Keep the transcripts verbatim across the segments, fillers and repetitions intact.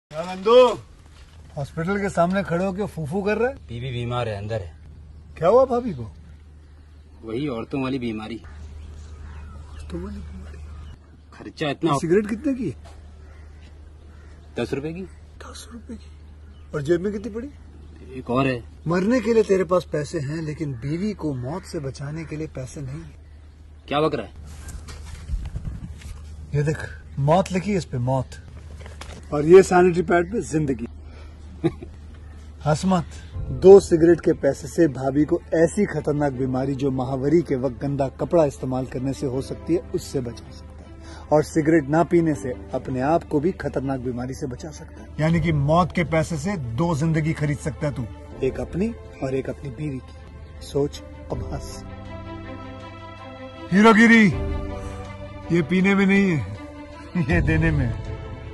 क्या नंदू हॉस्पिटल के सामने खड़े होकर फूफू कर रहा है? बीवी बीमार है, अंदर है। क्या हुआ भाभी को? वही औरतों वाली बीमारी। औरतों वाली बीमारी? खर्चा इतना। सिगरेट कितने की? दस रुपए की। दस रुपए की। और जेब में कितनी पड़ी? एक और है। मरने के लिए तेरे पास पैसे हैं, लेकिन बीवी को मौत से बचाने के लिए पैसे नहीं है। क्या बक रहा है? ये देख, मौत लिखी है इस पे, मौत। और ये सैनिटरी पैड पे जिंदगी। हंस मत। दो सिगरेट के पैसे से भाभी को ऐसी खतरनाक बीमारी जो महावरी के वक्त गंदा कपड़ा इस्तेमाल करने से हो सकती है, उससे बचा सकता है। और सिगरेट ना पीने से अपने आप को भी खतरनाक बीमारी से बचा सकता है। यानी कि मौत के पैसे से दो जिंदगी खरीद सकता है तू, एक अपनी और एक अपनी बीवी की। सोच अब हंस। हीरोगिरी ये पीने में नहीं है, ये देने में है।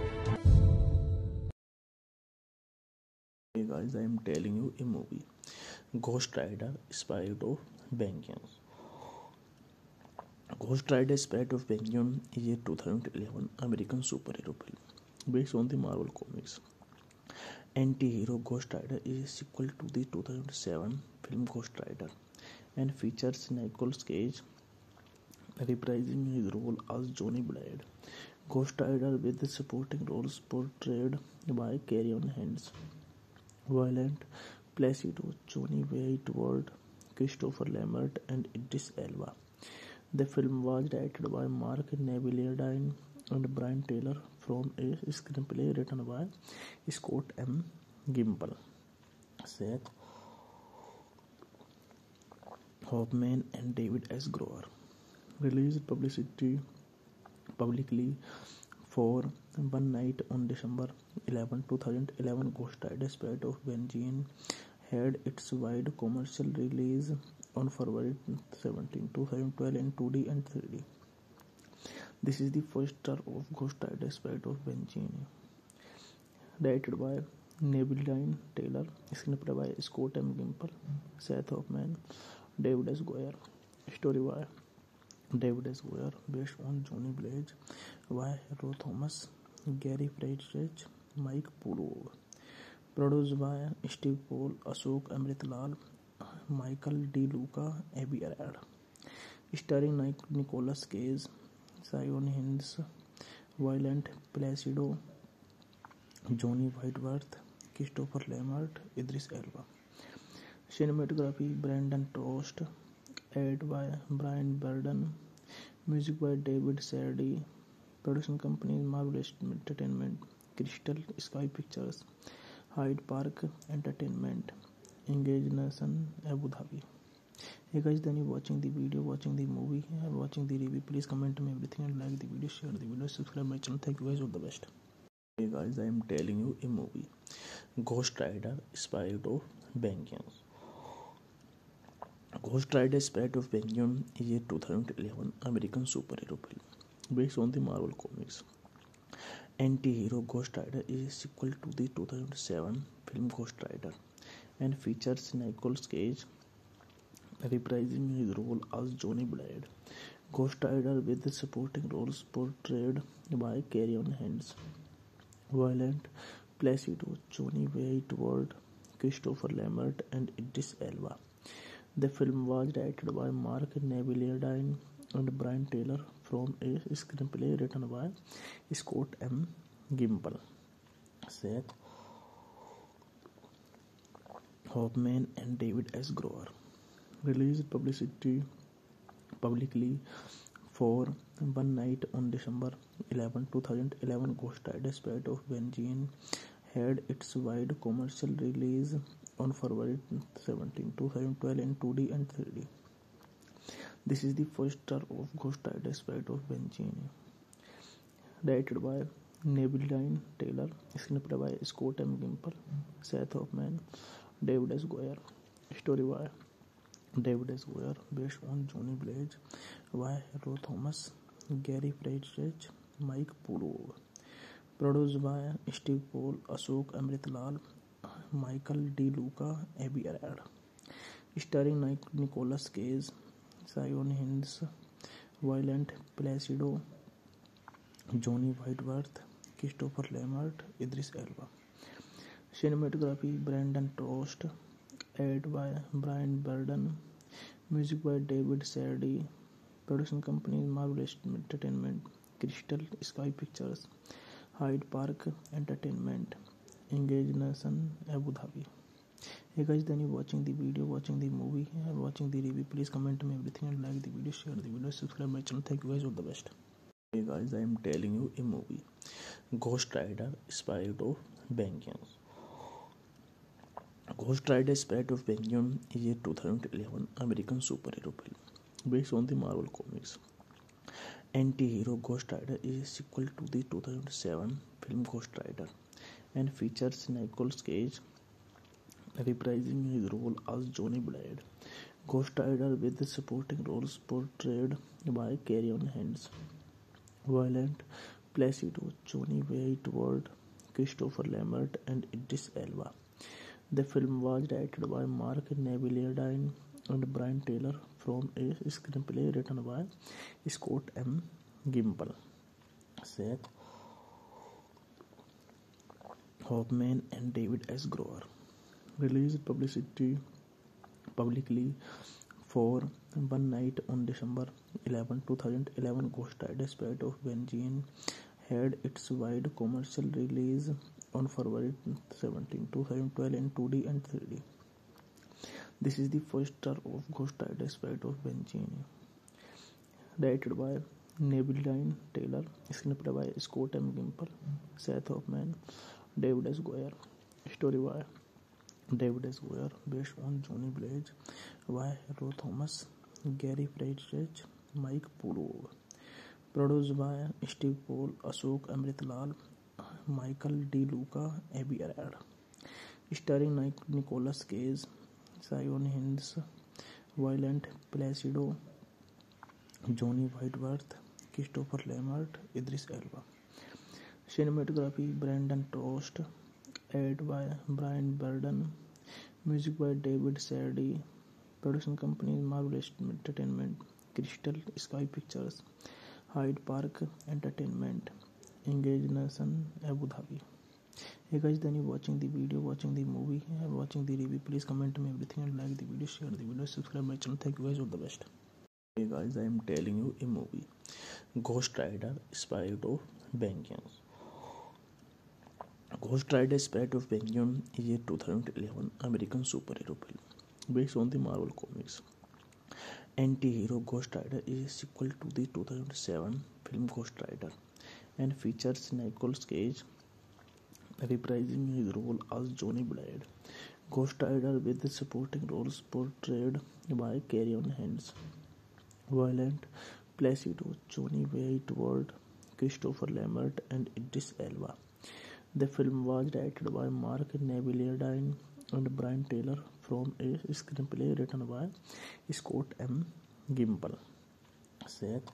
Hey guys, I am telling you a movie, Ghost Rider: Spirit of Vengeance. Ghost Rider: Spirit of Vengeance is a two thousand eleven American superhero film based on the Marvel Comics. Anti-hero Ghost Rider is a sequel to the two thousand seven film Ghost Rider and features Nicolas Cage reprising his role as Johnny Blade. Ghost Rider with the supporting roles portrayed by Carrion Hands, Violent, Placido, Johnny Whitworth, Christopher Lambert, and Idris Elba. The film was directed by Mark Neviledine and Brian Taylor from a screenplay written by Scott M. Gimple, Seth Hoffman, and David S. Grover. Released publicity publicly for one night on December eleventh, twenty eleven, Ghost Rider: Spirit of Vengeance had its wide commercial release on February seventeenth, twenty twelve in two D and three D. This is the first star of Ghost Rider: Spirit of Vengeance, directed by Neviledine Taylor, screenplay by Scott M. Gimple, Seth Hoffman, David S. Goyer, story by David S. Goyer, based on Johnny Blaze by Ro Thomas, Gary Friedrich, Mike Pulov, produced by Steve Paul, Ashok Amritlal, Michael D. Luca, Abby Arad, starring Nicolas Cage, Sion Hinds, Violent, Placido, Johnny Whitworth, Christopher Lambert, Idris Elba. Cinematography Brandon Trost, edited by Brian Burden, music by David Sardi, production companies Marvel Entertainment, Crystal Sky Pictures, Hyde Park Entertainment, Engage Nation, Abu Dhabi. Hey guys, then you watching the video, watching the movie, and watching the review. Please comment me everything and like the video, share the video, subscribe my channel. Thank you guys, all the best. Hey guys, I am telling you a movie, Ghost Rider: Spirit of Vengeance. Ghost Rider: Spirit of Vengeance is a two thousand eleven American superhero film based on the Marvel Comics. Anti-hero Ghost Rider is a sequel to the two thousand seven film Ghost Rider and features Nicolas Cage reprising his role as Johnny Blade. Ghost Rider with the supporting roles portrayed by Carrion Hands, Violent, Placido, Johnny Whitworth, Christopher Lambert, and Idris Elba. The film was directed by Mark Neviledine and Brian Taylor from a screenplay written by Scott M. Gimple, Seth Hoffman, and David S. Grover. Released publicity publicly for one night on December eleventh, twenty eleven, Ghost Rider: Spirit of Vengeance had its wide commercial release on February seventeenth, twenty twelve in two D and three D. This is the first star of Ghost Rider: Spirit of Vengeance, directed by Neviledine Taylor, screenplay by Scott M. Gimple, Seth Hoffman, David S. Goyer, story by David S. Goyer, based on Johnny Blaze by Ro Thomas, Gary Friedrich, Mike Pulov, produced by Steve Paul, Ashok Amritlal, Michael D. Luca, Abby Arad, starring Nicolas Cage, Sion Hinds, Violent, Placido, Johnny Whitworth, Christopher Lambert, Idris Elba. Cinematography Brandon Trost, edited by Brian Burden, music by David Sardi, production company Marvel Entertainment, Crystal Sky Pictures, Hyde Park Entertainment, Engage Nation, Abu Dhabi. Hey guys, then you watching the video, watching the movie, and watching the review. Please comment me everything and like the video, share the video, subscribe my channel. Thank you guys, all the best. Hey guys, I am telling you a movie, Ghost Rider: Spirit of Vengeance. Ghost Rider: Spirit of Vengeance is a two thousand eleven American superhero film based on the Marvel Comics. Anti-hero Ghost Rider is a sequel to the two thousand seven film Ghost Rider and features Nicolas Cage reprising his role as Johnny Blade. Ghost Rider with the supporting roles portrayed by Carrion Hands, Violent, Placido, Johnny Whitworth, Christopher Lambert, and Idris Elba. The film was directed by Mark Neveldine and Brian Taylor from a screenplay written by Scott M. Gimple, Seth Hoffman, and David S. Grower. Released publicity publicly for one night on December eleventh, two thousand eleven. Ghost Rider: Spirit of Vengeance had its wide commercial release on February seventeenth, two thousand twelve in two D and three D. This is the first star of Ghost Rider: Spirit of Vengeance, directed by Neveldine Taylor, screenplay by Scott M. Gimple, Seth Hoffman, David S. Goyer, story by David S. Goyer, based on Johnny Blade by Ro Thomas, Gary Friedrich, Mike Pulov, produced by Steve Paul, Ashok Amritlal, Michael D. Luca, Abby Arad, starring Nicolas Cage, Sion Hinds, Violent, Placido, Johnny Whitworth, Christopher Lambert, Idris Elba. Cinematography Brandon Trost, edited by Brian Burden, music by David Sardi, production company Marvel Entertainment, Crystal Sky Pictures, Hyde Park Entertainment, Engage Nation, Abu Dhabi. Hey guys, then you watching the video, watching the movie, and watching the review. Please comment me everything and like the video, share the video, subscribe my channel. Thank you guys, all the best. Hey guys, I am telling you a movie, Ghost Rider: Spirit of Vengeance. Ghost Rider: Spirit of Vengeance is a two thousand eleven American superhero film based on the Marvel Comics. Anti-hero Ghost Rider is a sequel to the two thousand seven film Ghost Rider and features Nicolas Cage reprising his role as Johnny Blade. Ghost Rider with the supporting roles portrayed by Carrion Hands, Violent, Placido, Johnny Whitworth, Christopher Lambert, and Idris Elba. The film was directed by Mark Neveldine and Brian Taylor from a screenplay written by Scott M. Gimple, Seth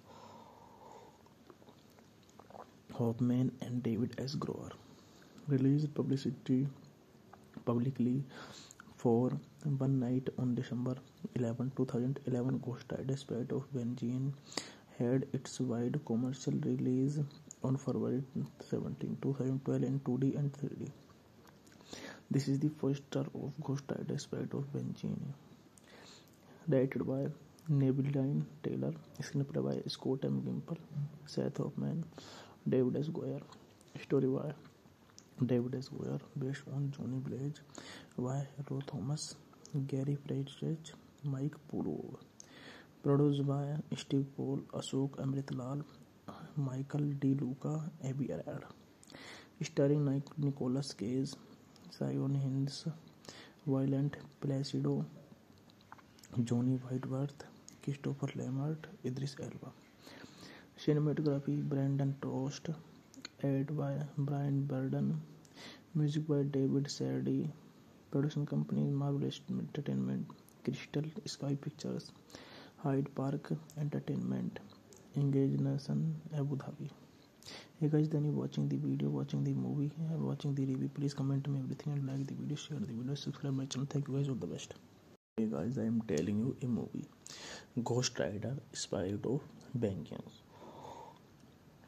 Hoffman, and David S. Grower. Released publicity publicly for one night on December eleventh, two thousand eleven. Ghost Rider: Spirit of Vengeance had its wide commercial release on February seventeenth, two thousand twelve in two D and three D. This is the first star of Ghost Rider: Spirit of Vengeance, directed by Neveldine Taylor, screenplay by Scott M. Gimple, Seth Hoffman, David S. Goyer, story by David S. Goyer, based on Johnny Blade by Ro Thomas, Gary Friedrich, Mike Pulov, produced by Steve Paul, Ashok Amritlal, Michael D. Luca, Abby Arad, starring Nicolas Cage, Sion Hinds, Violent, Placido, Johnny Whitworth, Christopher Lambert, Idris Elba. Cinematography Brandon Trost, edited by Brian Burden, music by David Sardi, production company Marvel Entertainment, Crystal Sky Pictures, Hyde Park Entertainment, Engage Nation, Abu Dhabi. Hey guys, then you watching the video, watching the movie, and watching the review. Please comment me everything and like the video, share the video, subscribe my channel. Thank you guys, all the best. Hey guys, I am telling you a movie, Ghost Rider: Spirit of Vengeance.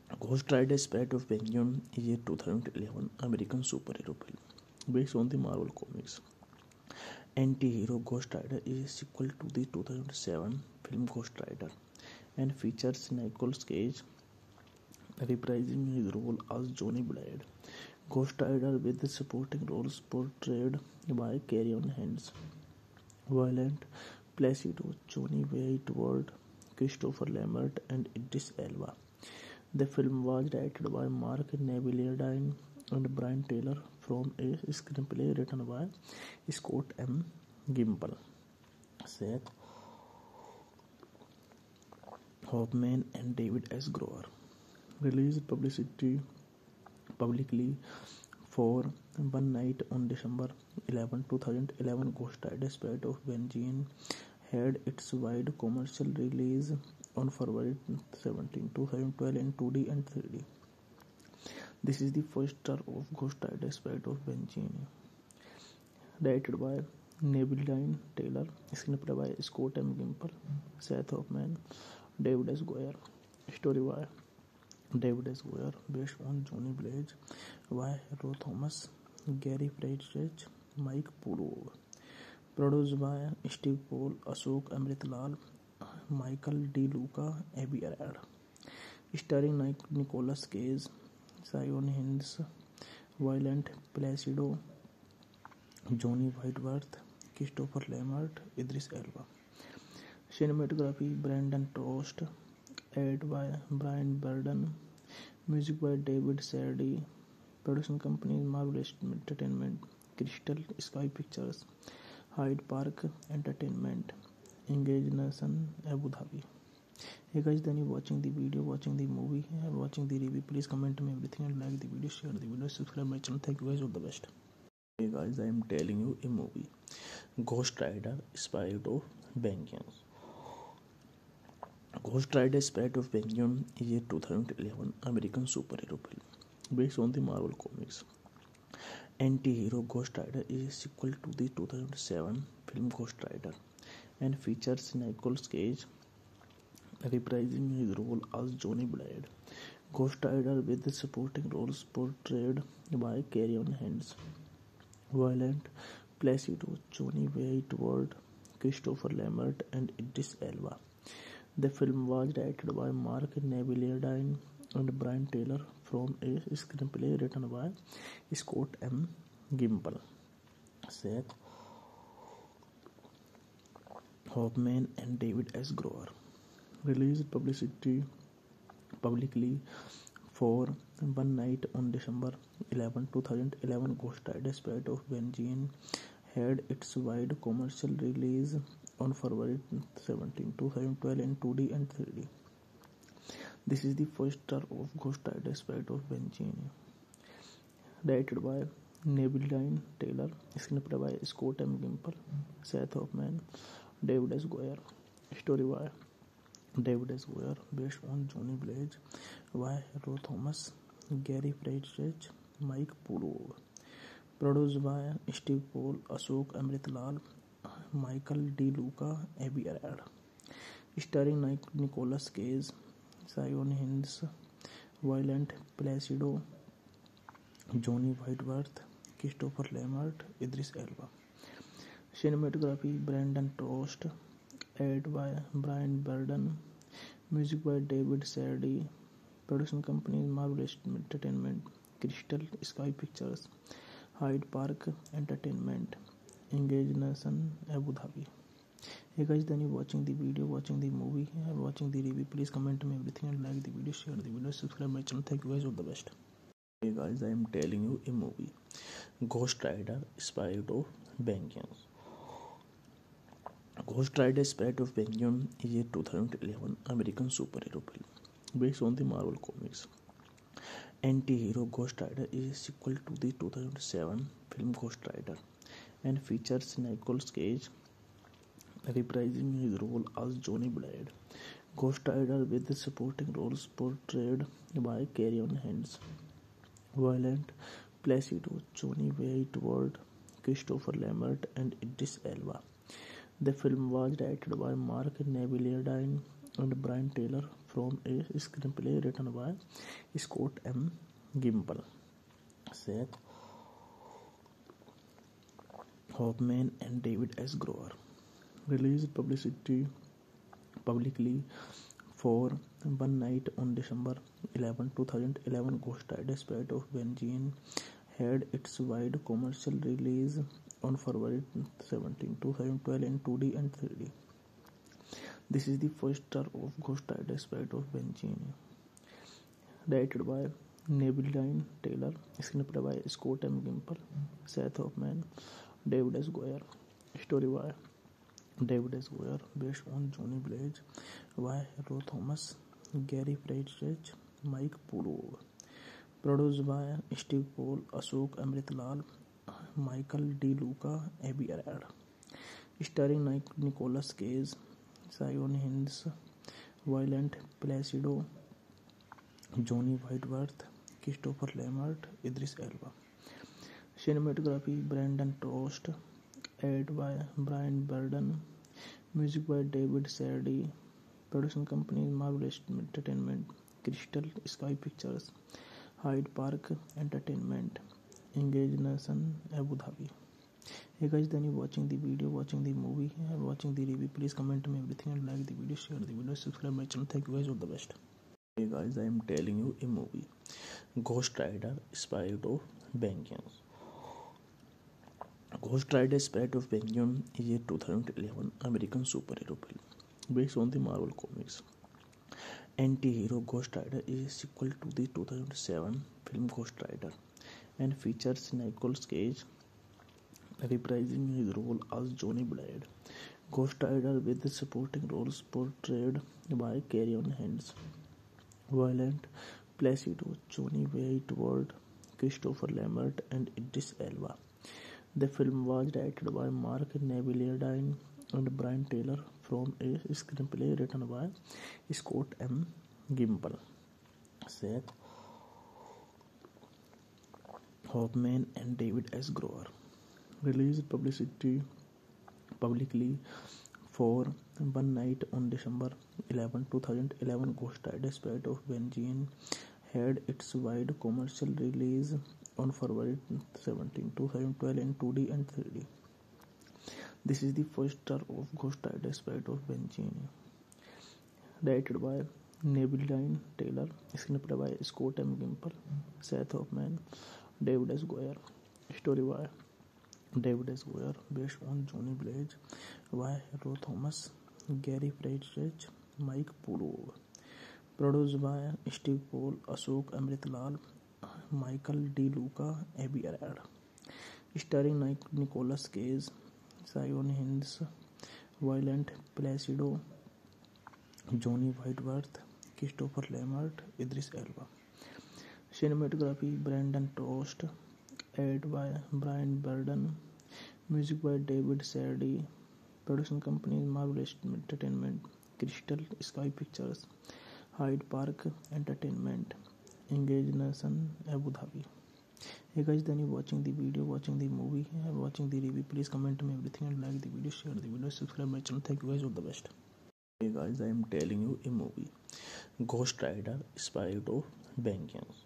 Ghost Rider Spirit of Vengeance is a two thousand eleven American superhero film based on the Marvel Comics. Anti-hero Ghost Rider is a sequel to the two thousand seven film Ghost Rider and features Nicolas Cage reprising his role as Johnny Blade. Ghost Rider with the supporting roles portrayed by Carrion Hands, Violent, Placido, Johnny Whitworth, Christopher Lambert, and Idris Elba. The film was directed by Mark Neveldine and Brian Taylor from a screenplay written by Scott M. Gimple, Seth Hoffman, and David S. Grover. Released publicity publicly for one night on December eleventh, twenty eleven. Ghost Rider Spirit of Vengeance had its wide commercial release on February seventeenth, twenty twelve in two D and three D. This is the first star of Ghost Rider Spirit of Vengeance, directed by Neveldine Taylor, screenplay by Scott M. Gimple, Seth Hoffman, David S. Goyer, story by David S. Goyer, based on Johnny Blaze, by Ro Thomas, Gary Friedrich, Mike Pulov, produced by Steve Paul, Ashok Amritlal, Michael D. Luca, Abby Arad, starring Nicolas Cage, Sion Hinds, Violent, Placido, Johnny Whitworth, Christopher Lambert, Idris Elba. Cinematography Brandon Trost, edited by Brian Burden, music by David Sardi, production companies Marvel Entertainment, Crystal Sky Pictures, Hyde Park Entertainment, Engage Nation, Abu Dhabi. Hey guys, then you watching the video, watching the movie, and watching the review. Please comment me everything and like the video, share the video, subscribe my channel. Thank you guys, all the best. Hey guys, I am telling you a movie, Ghost Rider Spirit of Vengeance. Ghost Rider Spirit of Vengeance is a two thousand eleven American superhero film based on the Marvel Comics. Anti-hero Ghost Rider is a sequel to the two thousand seven film Ghost Rider and features Nicolas Cage reprising his role as Johnny Blade. Ghost Rider with the supporting roles portrayed by Carrion Hands, Violent, Placido, Johnny Whitworth, Christopher Lambert, and Idris Elba. The film was directed by Mark Neveldine and Brian Taylor from a screenplay written by Scott M. Gimple, Seth Hoffman, and David S. Grover. Released publicity publicly for one night on December eleventh, twenty eleven. Ghost Rider Spirit of Vengeance had its wide commercial release on February seventeenth, twenty twelve in two D and three D. This is the first star of Ghost Rider Spirit of Vengeance, directed by Neveldine Taylor, screenplay by Scott M. Gimple, Seth Hoffman, David S. Goyer, story by David S. Goyer, based on Johnny Blaze, by Ro Thomas, Gary Friedrich, Mike Pulov, produced by Steve Paul, Ashok Amritlal, Michael D. Luca, Abby Arad, starring Nicolas Cage, Sion Hinds, Violent, Placido, Johnny Whitworth, Christopher Lambert, Idris Elba. Cinematography Brandon Trost, edited by Brian Burden, music by David Sardi, production companies Marvel Entertainment, Crystal Sky Pictures, Hyde Park Entertainment, Engage Nation, Abu Dhabi. Hey guys, then you watching the video, watching the movie, and watching the review. Please comment me everything and like the video, share the video, subscribe my channel. Thank you guys, all the best. Hey guys, I am telling you a movie, Ghost Rider Spirit of Vengeance. Ghost Rider Spirit of Vengeance is a two thousand eleven American superhero film based on the Marvel Comics. Anti-hero Ghost Rider is a sequel to the two thousand seven film Ghost Rider and features Nicolas Cage reprising his role as Johnny Blade. Ghost Rider with the supporting roles portrayed by Carrion Hands, Violent, Placido, Johnny Whitworth, Christopher Lambert, and Idris Elba. The film was directed by Mark Neveldine and Brian Taylor from a screenplay written by Scott M. Gimple, Seth Hoffman, and David S. Grover. Released publicity publicly for one night on December eleventh, twenty eleven. Ghost Rider Spirit of Benjamin had its wide commercial release on February seventeenth, twenty twelve in two D and three D. This is the first star of Ghost Rider Spirit of Benjamin, directed by Neville Taylor, screenplay by Scott M. Gimple, Seth Hoffman, David S. Goyer, story by David S. Goyer, based on Johnny Blaze, by Ro Thomas, Gary Friedrich, Mike Pulu, produced by Steve Paul, Ashok Amritlal, Michael D. Luca, Abby Arad, starring Nicolas Cage, Sion Hinds, Violent Placido, Johnny Whitworth, Christopher Lambert, Idris Elba. Cinematography Brandon Trost, edited by Brian Burden, music by David Sardi, production company Marvelous Entertainment, Crystal Sky Pictures, Hyde Park Entertainment, Engage Nation, Abu Dhabi. Hey guys, then you watching the video, watching the movie, and watching the review. Please comment me everything and like the video, share the video, subscribe my channel. Thank you guys, all the best. Hey guys, I am telling you a movie, Ghost Rider Spirit of Vengeance. Ghost Rider Spirit of Vengeance is a two thousand eleven American superhero film based on the Marvel Comics. Anti-hero Ghost Rider is a sequel to the two thousand seven film Ghost Rider and features Nicolas Cage reprising his role as Johnny Blade. Ghost Rider with the supporting roles portrayed by Carrion Hands, Violent Placido, Johnny Whitworth, Christopher Lambert, and Idris Elba. The film was directed by Mark Neville and Brian Taylor from a screenplay written by Scott M. Gimple, Seth Hoffman, and David S. Grover. Released publicity publicly for one night on December eleventh, twenty eleven. Ghost Rider Spirit of Benjamin had its wide commercial release on February seventeenth, twenty twelve in two D and three D. This is the first star of Ghost Rider Spirit of Benjamin, directed by Neville Taylor, screenplay by Scott M. Gimple, Seth Hoffman, David S. Goyer, story by David S. Goyer, based on Johnny Blaze, by Ro Thomas, Gary Friedrich, Mike Pulu, produced by Steve Paul, Ashok Amritlal, Michael D. Luca, Abby Arad, starring Nicolas Cage, Sion Hinds, Violent Placido, Johnny Whitworth, Christopher Lambert, Idris Elba. Cinematography Brandon Trost, edited by Brian Burden, music by David Sardi, production company Marvelous Entertainment, Crystal Sky Pictures, Hyde Park Entertainment, Engage Nation, Abu Dhabi. Hey guys, then you watching the video, watching the movie, and watching the review. Please comment me everything and like the video, share the video, subscribe my channel. Thank you guys, all the best. Hey guys, I am telling you a movie, Ghost Rider Spirit of Vengeance.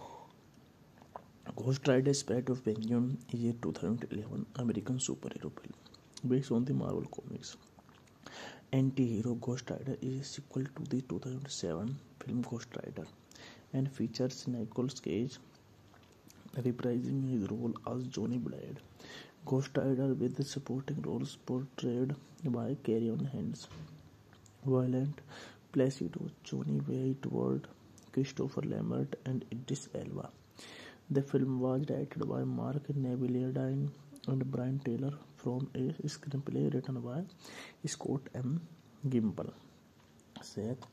Ghost Rider Spirit of Vengeance is a two thousand eleven American superhero film based on the Marvel Comics. Anti-hero Ghost Rider is a sequel to the two thousand seven film Ghost Rider and features Nicolas Cage reprising his role as Johnny Blade. Ghost Rider with the supporting roles portrayed by Carrion Hands, Violent Placido, Johnny Whitworth, Christopher Lambert, and Idris Elba. The film was directed by Mark Neville and Brian Taylor from a screenplay written by Scott M. Gimple, Seth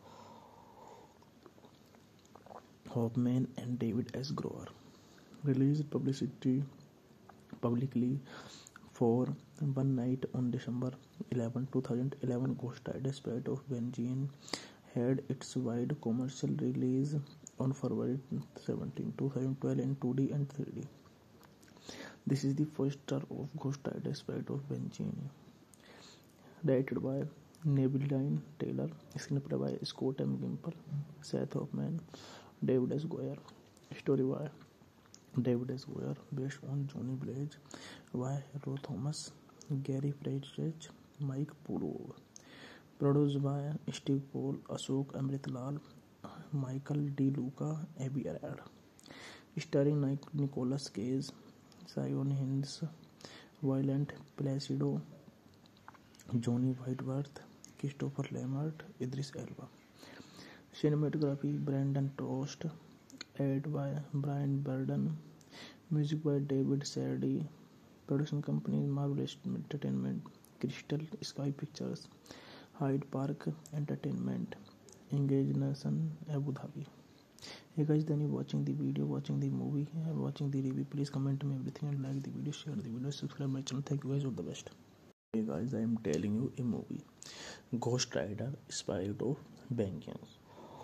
Hoffman, and David S. Grover. Released publicity publicly for one night on December eleventh, twenty eleven. Ghost Rider Spirit of Benjamin had its wide commercial release on February seventeenth, twenty twelve in two D and three D. This is the first star of Ghost Rider Spirit of Benjamin, directed by Neville Taylor. Screenplay by Scott M. Gimple, Seth Hoffman, David S. Goyer. Story by David S. Goyer, based on Johnny Blaze by Ro Thomas, Gary Friedrich, Mike Purov. Produced by Steve Paul, Ashok Amritlal, Michael D. Luca, Abby Arad. Starring Nicolas Cage, Sion Hinds, Violent Placido, Johnny Whitworth, Christopher Lambert, Idris Elba. Cinematography Brandon Trost, edited by Brian Burden, music by David Sardi. Production company Marvel Entertainment, Crystal Sky Pictures, Hyde Park Entertainment, Engage Nation, Abu Dhabi. Hey guys, then you watching the video, watching the movie, and watching the review. Please comment me everything and like the video, share the video, subscribe my channel. Thank you guys, all the best. Hey guys, I am telling you a movie, Ghost Rider: Spirit of Vengeance.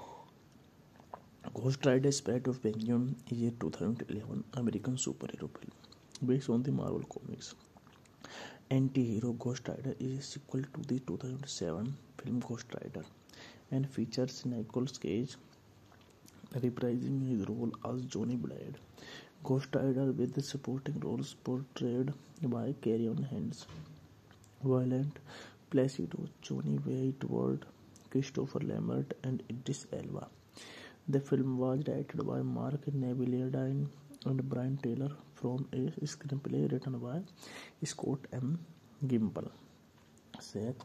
Ghost Rider: Spirit of Vengeance is a two thousand eleven American superhero film based on the Marvel Comics. Anti-hero Ghost Rider is a sequel to the two thousand seven film Ghost Rider and features Nicolas Cage reprising his role as Johnny Blade. Ghost Rider with the supporting roles portrayed by Carrion Hands, Violent Placido, Johnny Whitworth, Christopher Lambert, and Idris Elba. The film was directed by Mark Neville and Brian Taylor from a screenplay written by Scott M. Gimple, Seth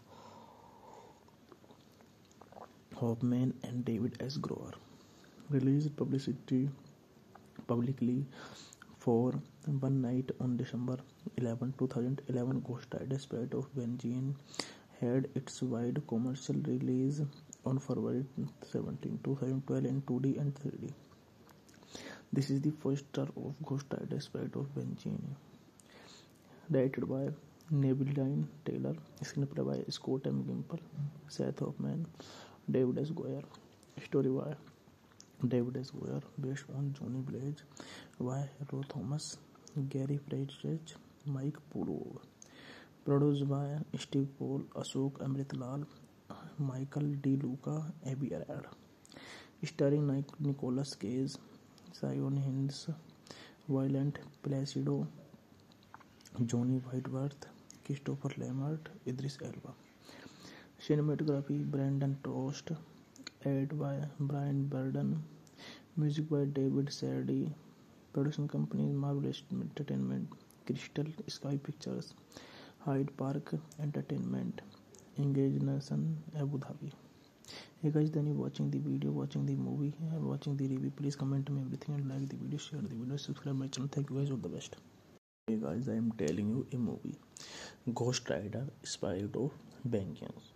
Hoffman, and David S. Grover. Released publicity publicly for one night on December eleventh, two thousand eleven. Ghost Rider: Spirit of Vengeance had its wide commercial release on February seventeenth, two thousand twelve in two D and three D. This is the first star of Ghost Rider: Spirit of Vengeance, directed by Neville Taylor, screenplay by Scott M. Gimple, Seth Hoffman, David S. Goyer. Story by David S. Goyer, based on Johnny Blaze by Ro Thomas, Gary Friedrich, Mike Purov. Produced by Steve Paul, Ashok Amritlal, Michael D. Luca, Abby Arad. Starring Nicolas Cage, Sion Hinds, Violent Placido, Johnny Whitworth, Christopher Lambert, Idris Elba. Cinematography Brandon Trost, edited by Brian Burden, music by David Sardi. Production company Marvel Entertainment, Crystal Sky Pictures, Hyde Park Entertainment, Engage Nation, Abu Dhabi. Hey guys, then you watching the video, watching the movie, and watching the review. Please comment me everything and like the video, share the video, subscribe my channel. Thank you guys, all the best. Hey guys, I am telling you a movie, Ghost Rider: Spirit of Vengeance.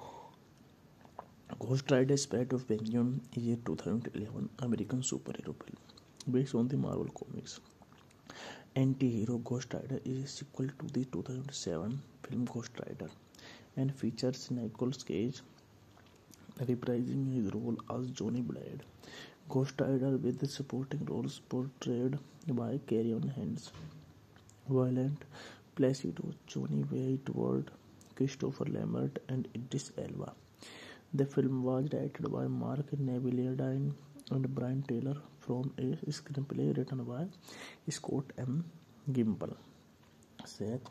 Ghost Rider: Spirit of Vengeance is a two thousand eleven American superhero film based on the Marvel Comics. Anti-hero Ghost Rider is a sequel to the two thousand seven film Ghost Rider and features Nicolas Cage reprising his role as Johnny Blade. Ghost Rider with the supporting roles portrayed by Carrion Hands, Violent Placido, Johnny Whitworth, Christopher Lambert, and Idris Elba. The film was directed by Mark Neville and Brian Taylor from a screenplay written by Scott M. Gimple, Seth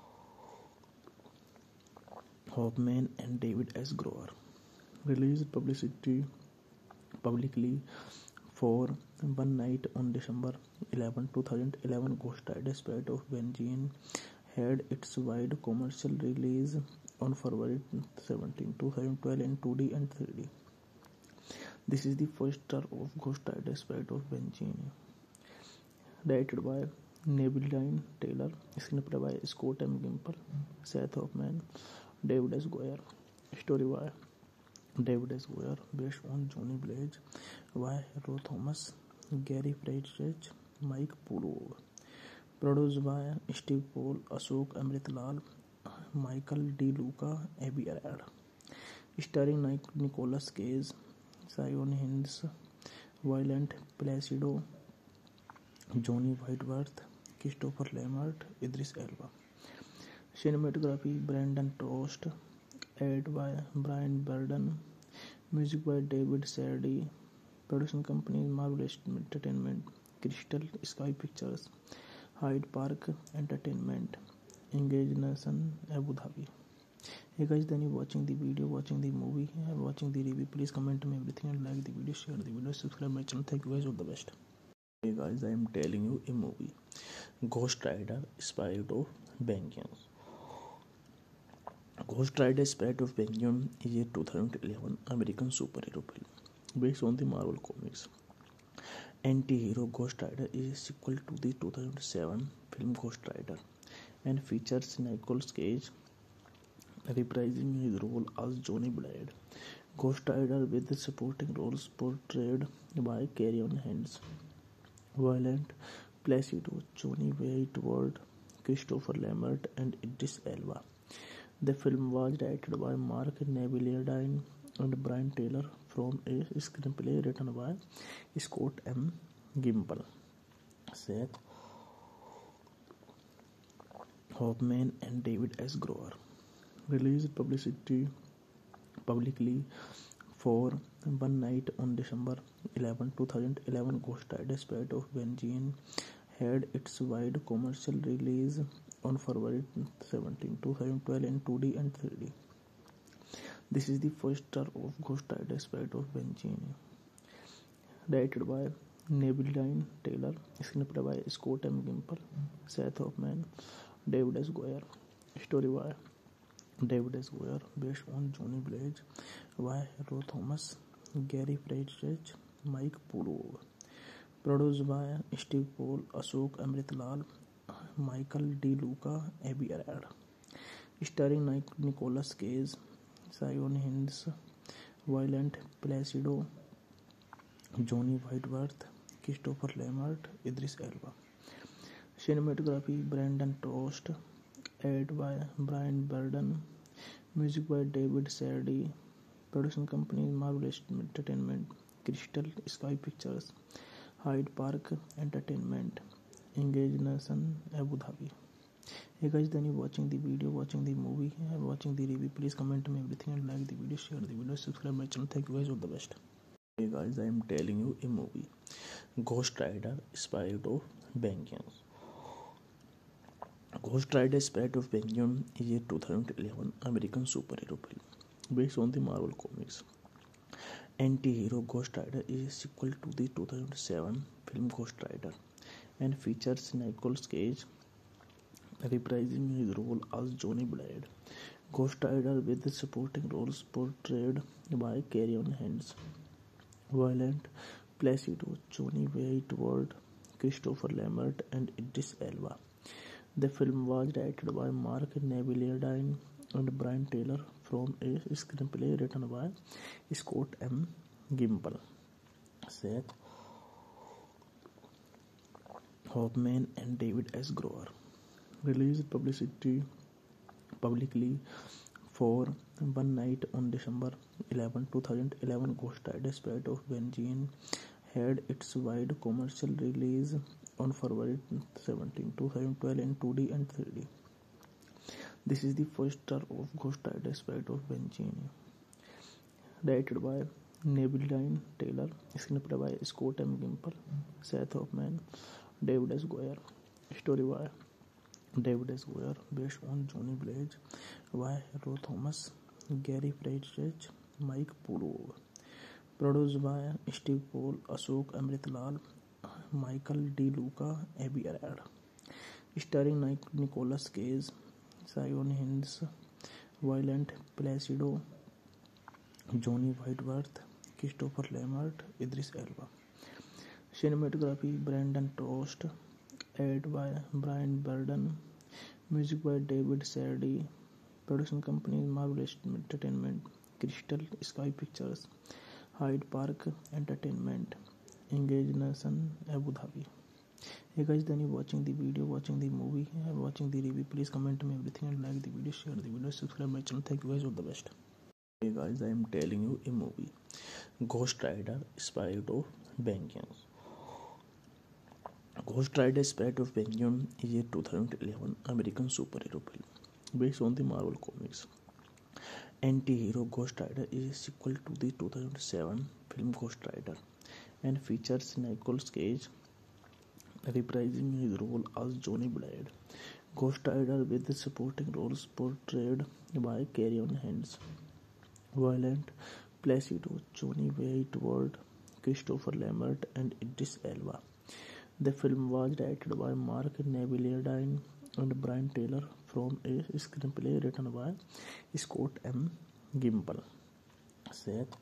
Hoffman, and David S. Grover. Released publicity publicly for one night on December eleventh, two thousand eleven. Ghost Rider: Spirit of Vengeance had its wide commercial release on February seventeenth, two thousand twelve in two D and three D. This is the first star of Ghost Rider: Spirit of Vengeance, directed by Neville Taylor, screenplay by Scott M. Gimple, Seth Hoffman, David S. Goyer. Story by David S. Goyer, based on Johnny Blaze by Ro Thomas, Gary Friedrich, Mike Purov. Produced by Steve Paul, Ashok Amritlal, Michael D. Luca, Abby Arad. Starring Nicolas Cage, Sion Hinds, Violent Placido, Johnny Whitworth, Christopher Lambert, Idris Elba. Cinematography Brandon Trost, Edited by Brian Burden. Music by David Sardi. Production company Marvel Entertainment, Crystal Sky Pictures, Hyde Park Entertainment, Engage Nation, Abu Dhabi. Hey guys, then you watching the video, watching the movie, and watching the review. Please comment me everything and like the video, share the video, subscribe my channel. Thank you guys, all the best. Hey guys, I am telling you a movie, Ghost Rider: Spirit of Vengeance. Ghost Rider: Spirit of Vengeance is a two thousand eleven American superhero film based on the Marvel Comics. Anti-hero Ghost Rider is a sequel to the two thousand seven film Ghost Rider and features Nicolas Cage reprising his role as Johnny Blade. Ghost Rider with the supporting roles portrayed by Carrion Hands, Violent, Placido, Johnny Whitworth, Christopher Lambert, and Idris Elba. The film was directed by Mark Neveldine and Brian Taylor from a screenplay written by Scott M. Gimple, Seth Hoffman, and David S. Grower. Released publicity publicly for one night on December eleventh, two thousand eleven. Ghost Rider: Spirit of Vengeance had its wide commercial release on February seventeenth, two thousand twelve in two D and three D. This is the first star of Ghost Rider: Spirit of Vengeance, directed by Neveldine Taylor, screenplay by Scott M. Gimple, Seth Hoffman, David S. Goyer, story by David S. Goyer, based on Johnny Blade by Ro Thomas, Gary Friedrich, Mike Pulu, produced by Steve Paul, Ashok Amritlal, Michael D. Luca, Abby Arad, starring Nicolas Cage, Sion Hinds, Violent, Placido, Johnny Whitworth, Christopher Lambert, Idris Elba. Cinematography Brandon Trost, edited by Brian Burden. Music by David Sardi. Production company Marvel Entertainment, Crystal Sky Pictures, Hyde Park Entertainment, Engage Nation, Abu Dhabi. Hey guys, then you watching the video, watching the movie, and watching the review. Please comment me everything and like the video, share the video, subscribe my channel. Thank you guys, all the best. Hey guys, I am telling you a movie, Ghost Rider: Spirit of Vengeance. Ghost Rider: Spirit of Vengeance is a two thousand eleven American superhero film based on the Marvel Comics. Anti-hero Ghost Rider is a sequel to the two thousand seven film Ghost Rider and features Nicolas Cage reprising his role as Johnny Blade. Ghost Rider with the supporting roles portrayed by Carrion Hands, Violent, Placido, Johnny Whitworth, Christopher Lambert, and Idris Elba. The film was directed by Mark Neveldine and Brian Taylor from a screenplay written by Scott M. Gimple, Seth Hoffman, and David S. Grower. Released publicity publicly for one night on December eleventh, two thousand eleven. Ghost Rider: Spirit of Vengeance had its wide commercial release on February seventeenth, two thousand twelve in two D and three D. This is the first star of Ghost Rider: Spirit of Vengeance, directed by Neveldine Taylor, screenplay by Scott M. Gimple, Seth Hoffman, David S. Goyer, story by David S. Goyer, based on Johnny Blade by Ro Thomas, Gary Friedrich, Mike Pulu, produced by Steve Paul, Ashok Amritlal, Michael D. Luca, Abby Arad, starring Nicolas Cage, Sion Hinds, Violent, Placido, Johnny Whitworth, Christopher Lambert, Idris Elba. Cinematography Brandon Trost, edited by Brian Burden. Music by David Sardi. Production company Marvel Entertainment, Crystal Sky Pictures, Hyde Park Entertainment, Engage Nation, Abu Dhabi. Hey guys, then you watching the video, watching the movie, and watching the review. Please comment me everything and like the video, share the video, subscribe my channel. Thank you guys, all the best. Hey guys, I am telling you a movie, Ghost Rider: Spirit of Vengeance. Ghost Rider: Spirit of Vengeance is a two thousand eleven American superhero film based on the Marvel Comics. Anti-Hero Ghost Rider is a sequel to the two thousand seven film Ghost Rider and features Nicolas Cage reprising his role as Johnny Blyde. Ghost Rider with the supporting roles portrayed by Carrie-Anne Moss, Violent, Placido, Johnny Whitworth, Christopher Lambert, and Idris Elba. The film was directed by Mark Neviledine and Brian Taylor from a screenplay written by Scott M. Gimple, Seth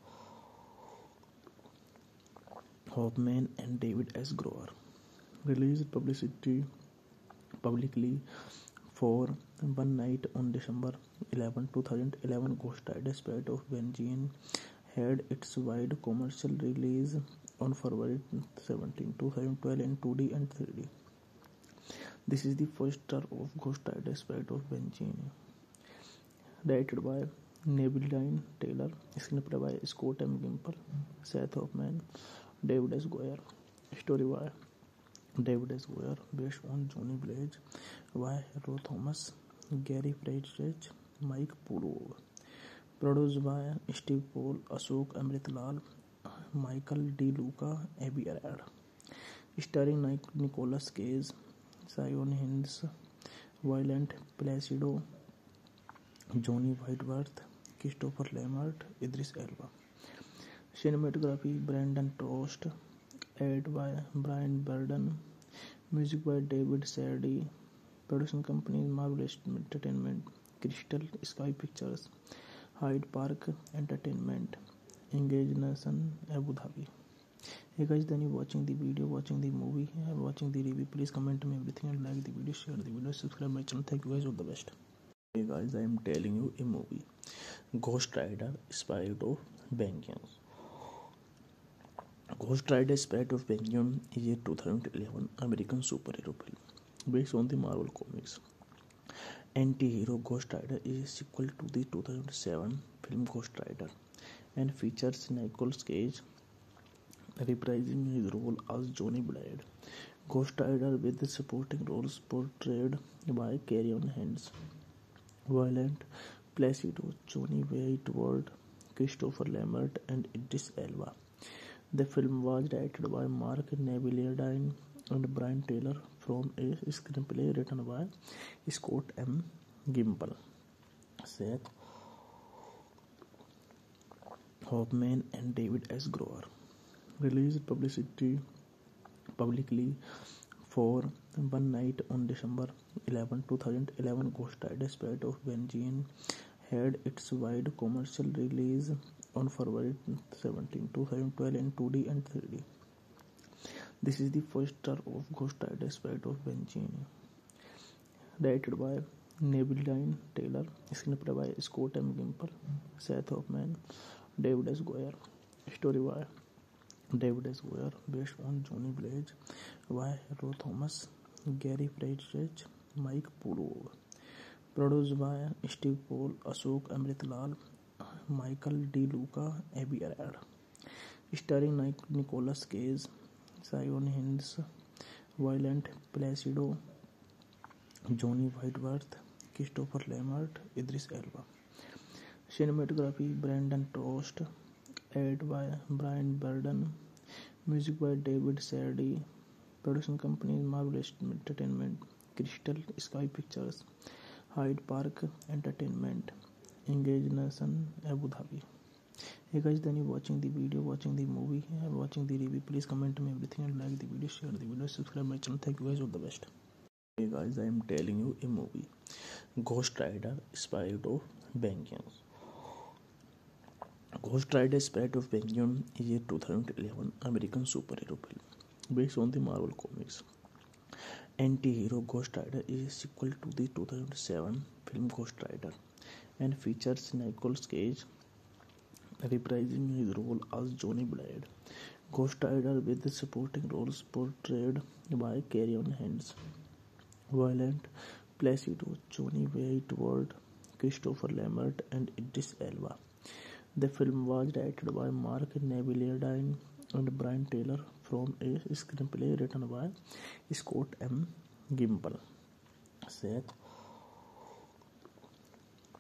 Hoffman, and David S. Grover. Released publicity publicly for one night on December eleventh, twenty eleven. Ghost Rider Spirit of Vengeance had its wide commercial release on February seventeenth, twenty twelve in two D and three D. This is the first star of Ghost Rider Spirit of Vengeance, directed by Neviledine Taylor, screenplay by Scott M. Gimple, Seth Hoffman, David S. Goyer, story by David S. Goyer, based on Johnny Blaze by Ro Thomas, Gary Friedrich, Mike Pulov, produced by Steve Paul, Ashok Amritlal, Michael D. Luca, Abby Arad, starring Nicolas Cage, Sion Hinds, Violent, Placido, Johnny Whitworth, Christopher Lambert, Idris Elba. Cinematography Brandon Trost, edited by Brian Burden, music by David Sardi, production company Marvelous Entertainment, Crystal Sky Pictures, Hyde Park Entertainment, Engage Nation, Abu Dhabi. Hey guys, then you watching the video, watching the movie, and watching the review. Please comment me everything and like the video, share the video, subscribe my channel. Thank you guys, all the best. Hey guys, I am telling you a movie, Ghost Rider Spirit of Vengeance. Ghost Rider Spirit of Vengeance is a two thousand eleven American superhero film based on the Marvel Comics. Anti-Hero Ghost Rider is a sequel to the two thousand seven film Ghost Rider and features Nicolas Cage reprising his role as Johnny Blyde. Ghost Rider with the supporting roles portrayed by Carrie-Anne Moss, Violent, Placido, Johnny Whitworth, Christopher Lambert, and Idris Elba. The film was directed by Mark Neviledine and Brian Taylor from a screenplay written by Scott M. Gimple, Seth Hoffman, and David S. Grover. Released publicity publicly for one night on December eleventh, twenty eleven. Ghost Rider Spirit of Vengeance had its wide commercial release on February seventeenth, twenty twelve in two D and three D. This is the first star of Ghost Rider Spirit of Vengeance, directed by Neviledine Taylor, screenplay by Scott M. Gimple, Seth Hoffman, David S. Goyer, story by David S. Goyer, based on Johnny Blaze by Ro Thomas, Gary Friedrich, Mike Pulov, produced by Steve Paul, Ashok Amritlal, Michael D. Luca, Abby Arad, starring Nicolas Cage, Sion Hinds, Violent, Placido, Johnny Whitworth, Christopher Lambert, Idris Elba. Cinematography Brandon Trost, edited by Brian Burden, music by David Sardi, production company Marvelous Entertainment, Crystal Sky Pictures, Hyde Park Entertainment, Engage Nation, Abu Dhabi. Hey guys, then you watching the video, watching the movie, and watching the review. Please comment me everything and like the video, share the video, subscribe my channel. Thank you guys, all the best. Hey guys, I am telling you a movie, Ghost Rider Spirit of Vengeance. Ghost Rider Spirit of Vengeance is a two thousand eleven American superhero film based on the Marvel Comics. Anti-Hero Ghost Rider is a sequel to the two thousand seven film Ghost Rider and features Nicolas Cage reprising his role as Johnny Blyde. Ghost Rider with the supporting roles portrayed by Carrie-Anne Moss, Violent, Placido, Johnny Whitworth, Christopher Lambert, and Idris Elba. The film was directed by Mark Neviledine and Brian Taylor from a screenplay written by Scott M. Gimple, Seth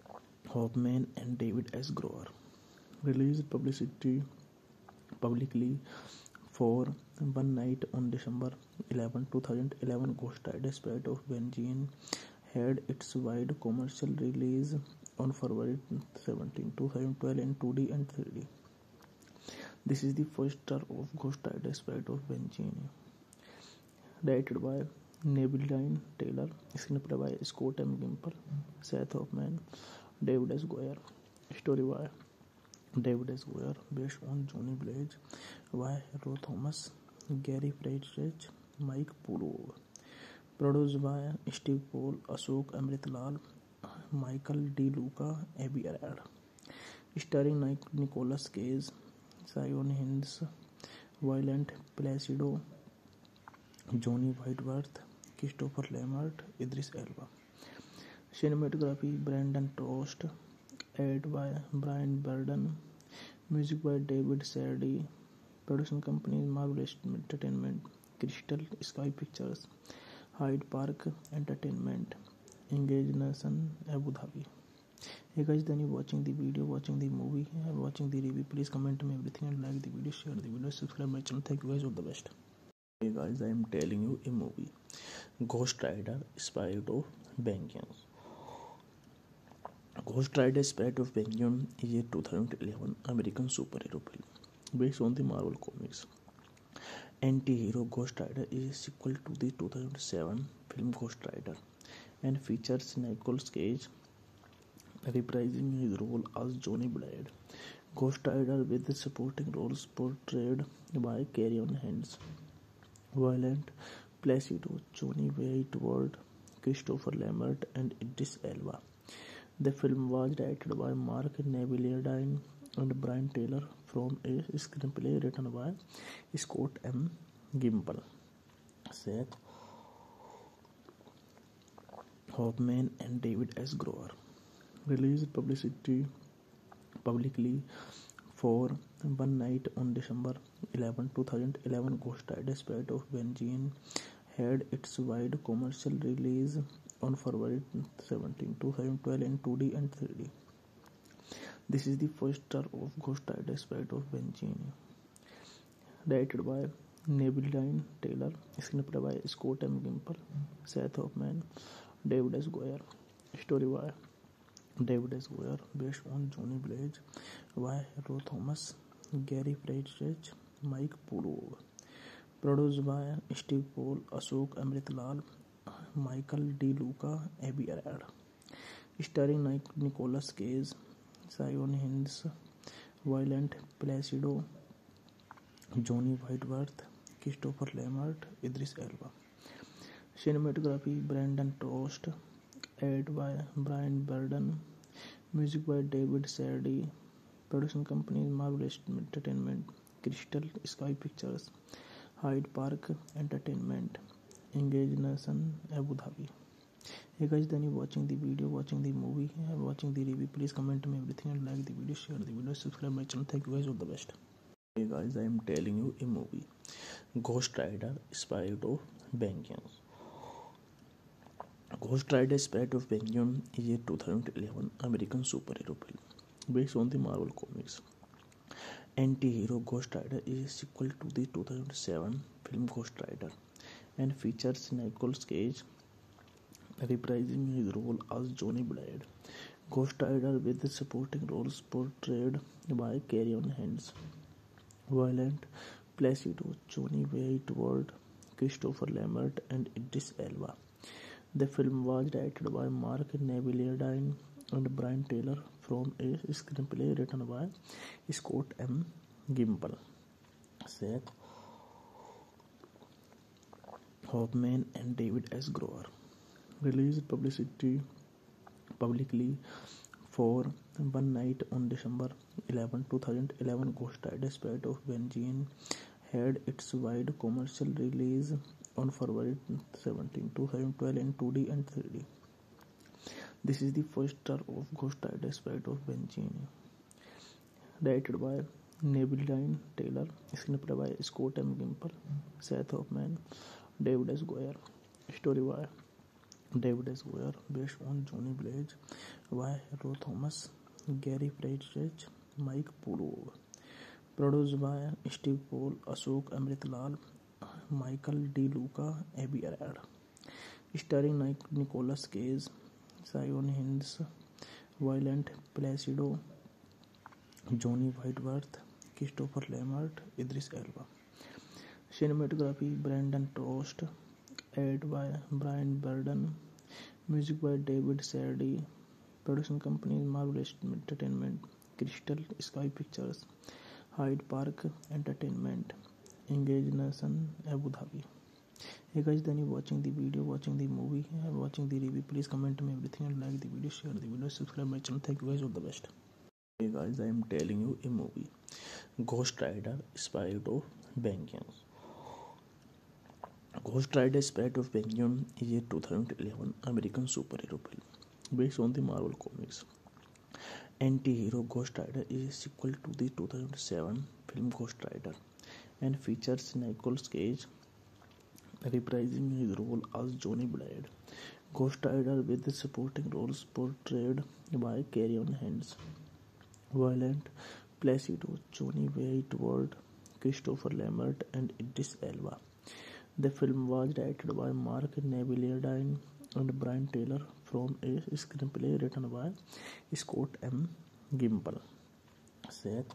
Hoffman and David S. Grover released publicity publicly for one night on December eleventh, twenty eleven. Ghost Rider Spirit of Benjamin had its wide commercial release on February seventeenth, twenty twelve in two D and three D. This is the first star of Ghost Rider Spirit of Benjamin, directed by Neville Taylor, screenplay by Scott M. Gimple, Seth Hoffman, David S. Goyer, story by David S. Goyer, based on Johnny Blaze, by Ro Thomas, Gary Friedrich, Mike Pulov, produced by Steve Paul, Ashok Amritlal, Michael D. Luca, Abby Arad, starring Nicolas Cage, Sion Hinds, Violent Placido, Johnny Whitworth, Christopher Lambert, Idris Elba. Cinematography Brandon Trost, edited by Brian Burden, music by David Sardi, production companies Marvel Entertainment, Crystal Sky Pictures, Hyde Park Entertainment, Engage Nation, Abu Dhabi. Hey guys, then you watching the video, watching the movie, and watching the review. Please comment me everything and like the video, share the video, subscribe my channel. Thank you guys, all the best. Hey guys, I am telling you a movie, Ghost Rider Spirit of Vengeance. Ghost Rider Spirit of Vengeance is a two thousand eleven American superhero film based on the Marvel Comics. Anti-hero Ghost Rider is a sequel to the two thousand seven film Ghost Rider and features Nicolas Cage reprising his role as Johnny Blade. Ghost Rider with the supporting roles portrayed by Carrion Hands, Violent Placido, Johnny Whitworth, Christopher Lambert, and Idris Elba. The film was directed by Mark Neville and Brian Taylor from a screenplay written by Scott M. Gimple, Seth Hoffman, and David S. Grover. Released publicity publicly for one night on December eleventh, twenty eleven. Ghost Rider Spirit of Benjamin had its wide commercial release on February seventeenth, twenty twelve in two D and three D. This is the first star of Ghost Rider Spirit of Benjamin, directed by Neville Taylor, screenplay by Scott M. Gimple, Seth Hoffman, David S. Goyer, story by David S. Goyer, based on Johnny Blaze, by Ro Thomas, Gary Friedrich, Mike Pulov, produced by Steve Paul, Ashok Amritlal, Michael D. Luca, Abby Arad, starring Nicolas Cage, Sion Hinds, Violent Placido, Johnny Whitworth, Christopher Lambert, Idris Elba. Cinematography Brandon Trost, edited by Brian Burden, music by David Sardi, production companies Marvel Entertainment, Crystal Sky Pictures, Hyde Park Entertainment, Engage Nation, Abu Dhabi. Hey guys, then you watching the video, watching the movie, and watching the review. Please comment me everything and like the video, share the video, subscribe my channel. Thank you guys, all the best. Hey guys, I am telling you a movie, Ghost Rider Spirit of Vengeance. Ghost Rider Spirit of Vengeance is a two thousand eleven American superhero film based on the Marvel Comics. Anti-hero Ghost Rider is a sequel to the two thousand seven film Ghost Rider and features Nicolas Cage reprising his role as Johnny Blade. Ghost Rider with the supporting roles portrayed by Carrion Hands, Violent Placido, Johnny Whitworth, Christopher Lambert, and Idris Elba. The film was directed by Mark Neville and Brian Taylor from a screenplay written by Scott M. Gimple, Seth Hoffman, and David S. Grover. Released publicity publicly for one night on December eleventh, twenty eleven. Ghost Rider Spirit of Benjamin had its wide commercial release on February seventeenth, twenty twelve in two D and three D. This is the first star of Ghost Rider Spirit of Benjamin, directed by Neville Taylor, screenplay by Scott M. Gimple, Seth Hoffman, David S. Goyer, story by David S. Goyer, based on Johnny Blaze, by Ro Thomas, Gary Friedrich, Mike Pulov. Produced by Steve Paul, Ashok Amritlal, Michael D. Luca, Abby Arad. Starring Nic- Nicolas Cage, Sion Hinds, Violent Placido, Johnny Whitworth, Christopher Lambert, Idris Elba. Cinematography Brandon Trost, edited by Brian Burden, music by David Sardi, production companies Marvel Entertainment, Crystal Sky Pictures, Hyde Park Entertainment, Engage Nation, Abu Dhabi. Hey guys, then you watching the video, watching the movie, and watching the review. Please comment me everything and like the video, share the video, subscribe my channel. Thank you guys, all the best. Hey guys, I am telling you a movie, Ghost Rider: Spirit of Vengeance. Ghost Rider: Spirit of Vengeance is a two thousand eleven American superhero film based on the Marvel Comics. Anti-hero Ghost Rider is a sequel to the two thousand seven film Ghost Rider and features Nicolas Cage reprising his role as Johnny Blade. Ghost Rider with the supporting roles portrayed by Carrion Hands, Violent Placido, Johnny Whitworth, Christopher Lambert, and Idris Elba. The film was directed by Mark Neviledine and Brian Taylor from a screenplay written by Scott M. Gimple, Seth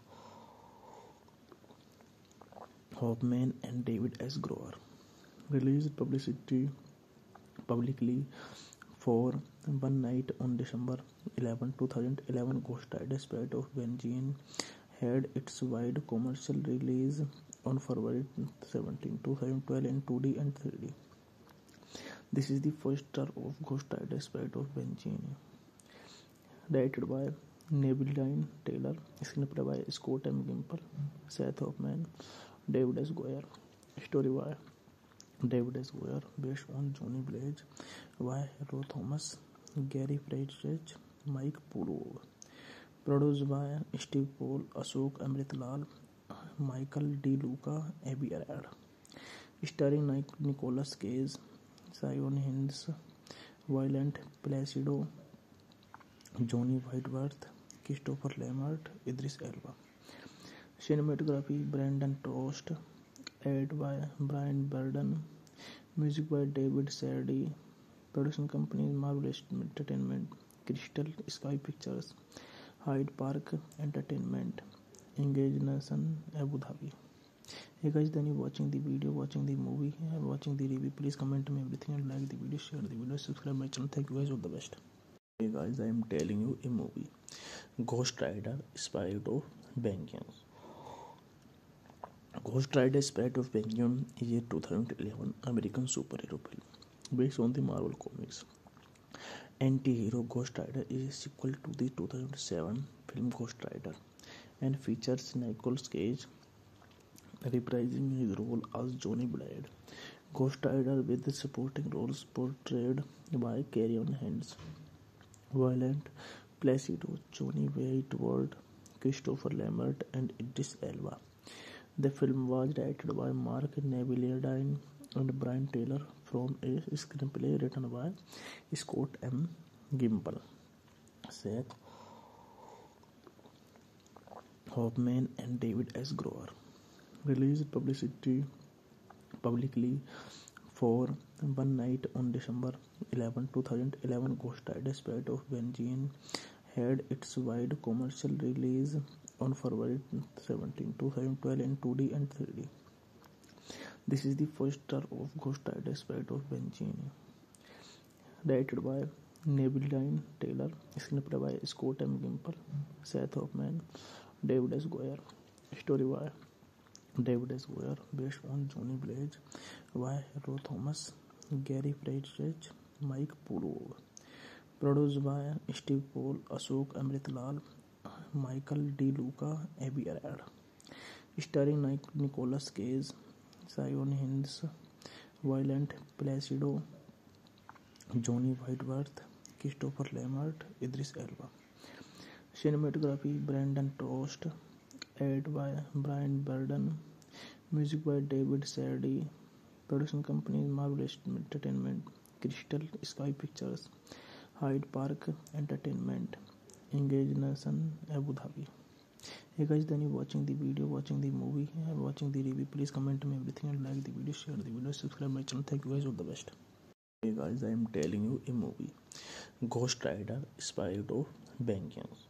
Hoffman, and David S. Grover. Released publicity publicly for one night on December eleventh, two thousand eleven. Ghost Rider: Spirit of Vengeance had its wide commercial release on February seventeenth, two thousand twelve in two D and three D. This is the first star of Ghost Rider: Spirit of Vengeance, directed by Neviledine Taylor, screenplay by Scott M. Gimple, Seth Hoffman, David S. Goyer. Story by David S. Goyer, based on Johnny Blaze, by Ro Thomas, Gary Friedrich, Mike Pulov. Produced by Steve Paul, Ashok Amritlal, Michael D. Luca, Abby Arad. Starring Nic- Nicolas Cage, Sion Hinds, Violent Placido, Johnny Whitworth, Christopher Lambert, Idris Elba. Cinematography Brandon Trost, edited by Brian Burden, music by David Sardi, production companies Marvel Entertainment, Crystal Sky Pictures, Hyde Park Entertainment, Engage Nation, Abu Dhabi. Hey guys, then you watching the video, watching the movie, and watching the review. Please comment me everything and like the video, share the video, subscribe my channel. Thank you guys, all the best. Hey guys, I am telling you a movie, Ghost Rider: Spirit of Vengeance. Ghost Rider: Spirit of Vengeance is a two thousand eleven American superhero film based on the Marvel Comics. Anti-hero Ghost Rider is a sequel to the two thousand seven film Ghost Rider and features Nicolas Cage reprising his role as Johnny Blade. Ghost Rider with the supporting roles portrayed by Carrion Hands, Violent Placido, Johnny Whitworth, Christopher Lambert, and Idris Elba. The film was directed by Mark Neviledine and Brian Taylor from a screenplay written by Scott M. Gimple, Seth Hoffman, and David S. Grover. Released publicity publicly for one night on December eleventh, two thousand eleven. Ghost Rider: Spirit of Vengeance had its wide commercial release on February seventeenth, two thousand twelve in two D and three D. This is the first star of Ghost Rider: Spirit of Vengeance, directed by Neviledine Taylor, screenplay by Scott M. Gimple, Seth Hoffman, David S. Goyer. Story by David S. Goyer, based on Johnny Blaze, by Ro Thomas, Gary Friedrich, Mike Pulov. Produced by Steve Paul, Ashok Amritlal, Michael D. Luca, Abby Arad. Starring Nic- Nicolas Cage, Sion Hinds, Violent Placido, Johnny Whitworth, Christopher Lambert, Idris Elba. Cinematography Brandon Trost, edited by Brian Burden, music by David Sardi, production companies Marvel Entertainment, Crystal Sky Pictures, Hyde Park Entertainment, Engage Nation, Abu Dhabi. Hey guys, then you watching the video, watching the movie, and watching the review. Please comment me everything and like the video, share the video, subscribe my channel. Thank you guys, all the best. Hey guys, I am telling you a movie, Ghost Rider: Spirit of Vengeance.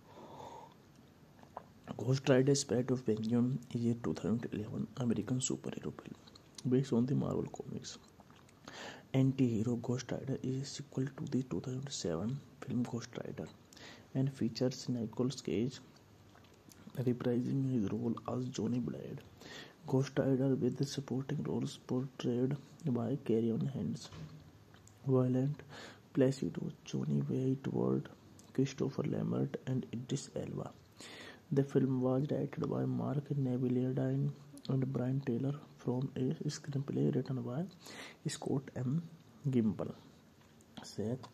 Ghost Rider: Spirit of Vengeance is a two thousand eleven American superhero film based on the Marvel Comics. Anti-hero Ghost Rider is a sequel to the two thousand seven film Ghost Rider and features Nicolas Cage reprising his role as Johnny Blade. Ghost Rider with the supporting roles portrayed by Carrion Hands, Violent, Placido, Johnny Whitworth, Christopher Lambert, and Idris Elba. The film was directed by Mark Neveldine and Brian Taylor from a screenplay written by Scott M. Gimple, Seth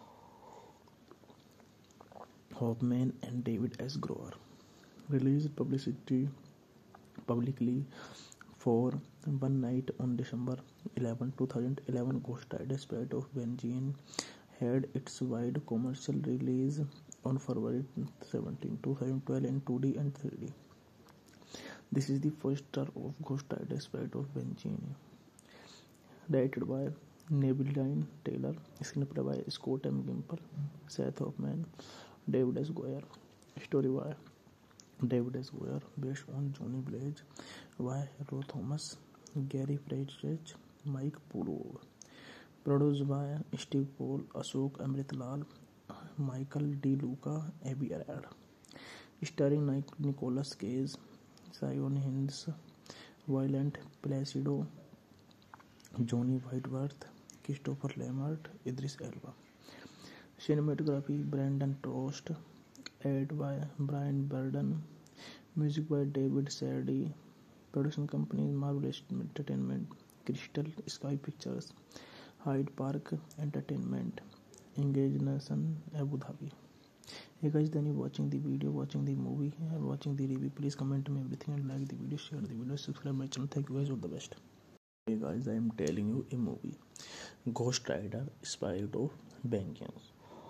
Hoffman, and David S. Grower. Released publicity publicly for one night on December eleventh, two thousand eleven. Ghost Rider: Spirit of Vengeance had its wide commercial release on February seventeenth, two thousand twelve in two D and three D. This is the first star of Ghost Rider: Spirit of Vengeance, directed by Neveldine Taylor, screenplay by Scott M. Gimple, Seth Hoffman, David S. Goyer, story by David S. Goyer, based on Johnny Blaze by Ro Thomas, Gary Friedrich, Mike Pulov, produced by Steve Paul, Ashok Amritlal, Michael D. Luca, Abby Arad, starring Nicolas Cage, Sion Hinds, Violent, Placido, Johnny Whitworth, Christopher Lambert, Idris Elba. Cinematography Brandon Trost, edited by Brian Burden, music by David Sardi, production companies Marvel Entertainment, Crystal Sky Pictures, Hyde Park Entertainment, Engage Nation, Abu Dhabi. Hey guys, then you watching the video, watching the movie, and watching the review. Please comment me everything and like the video, share the video, subscribe my channel. Thank you guys, all the best. Hey guys, I am telling you a movie, Ghost Rider: Spirit of Vengeance.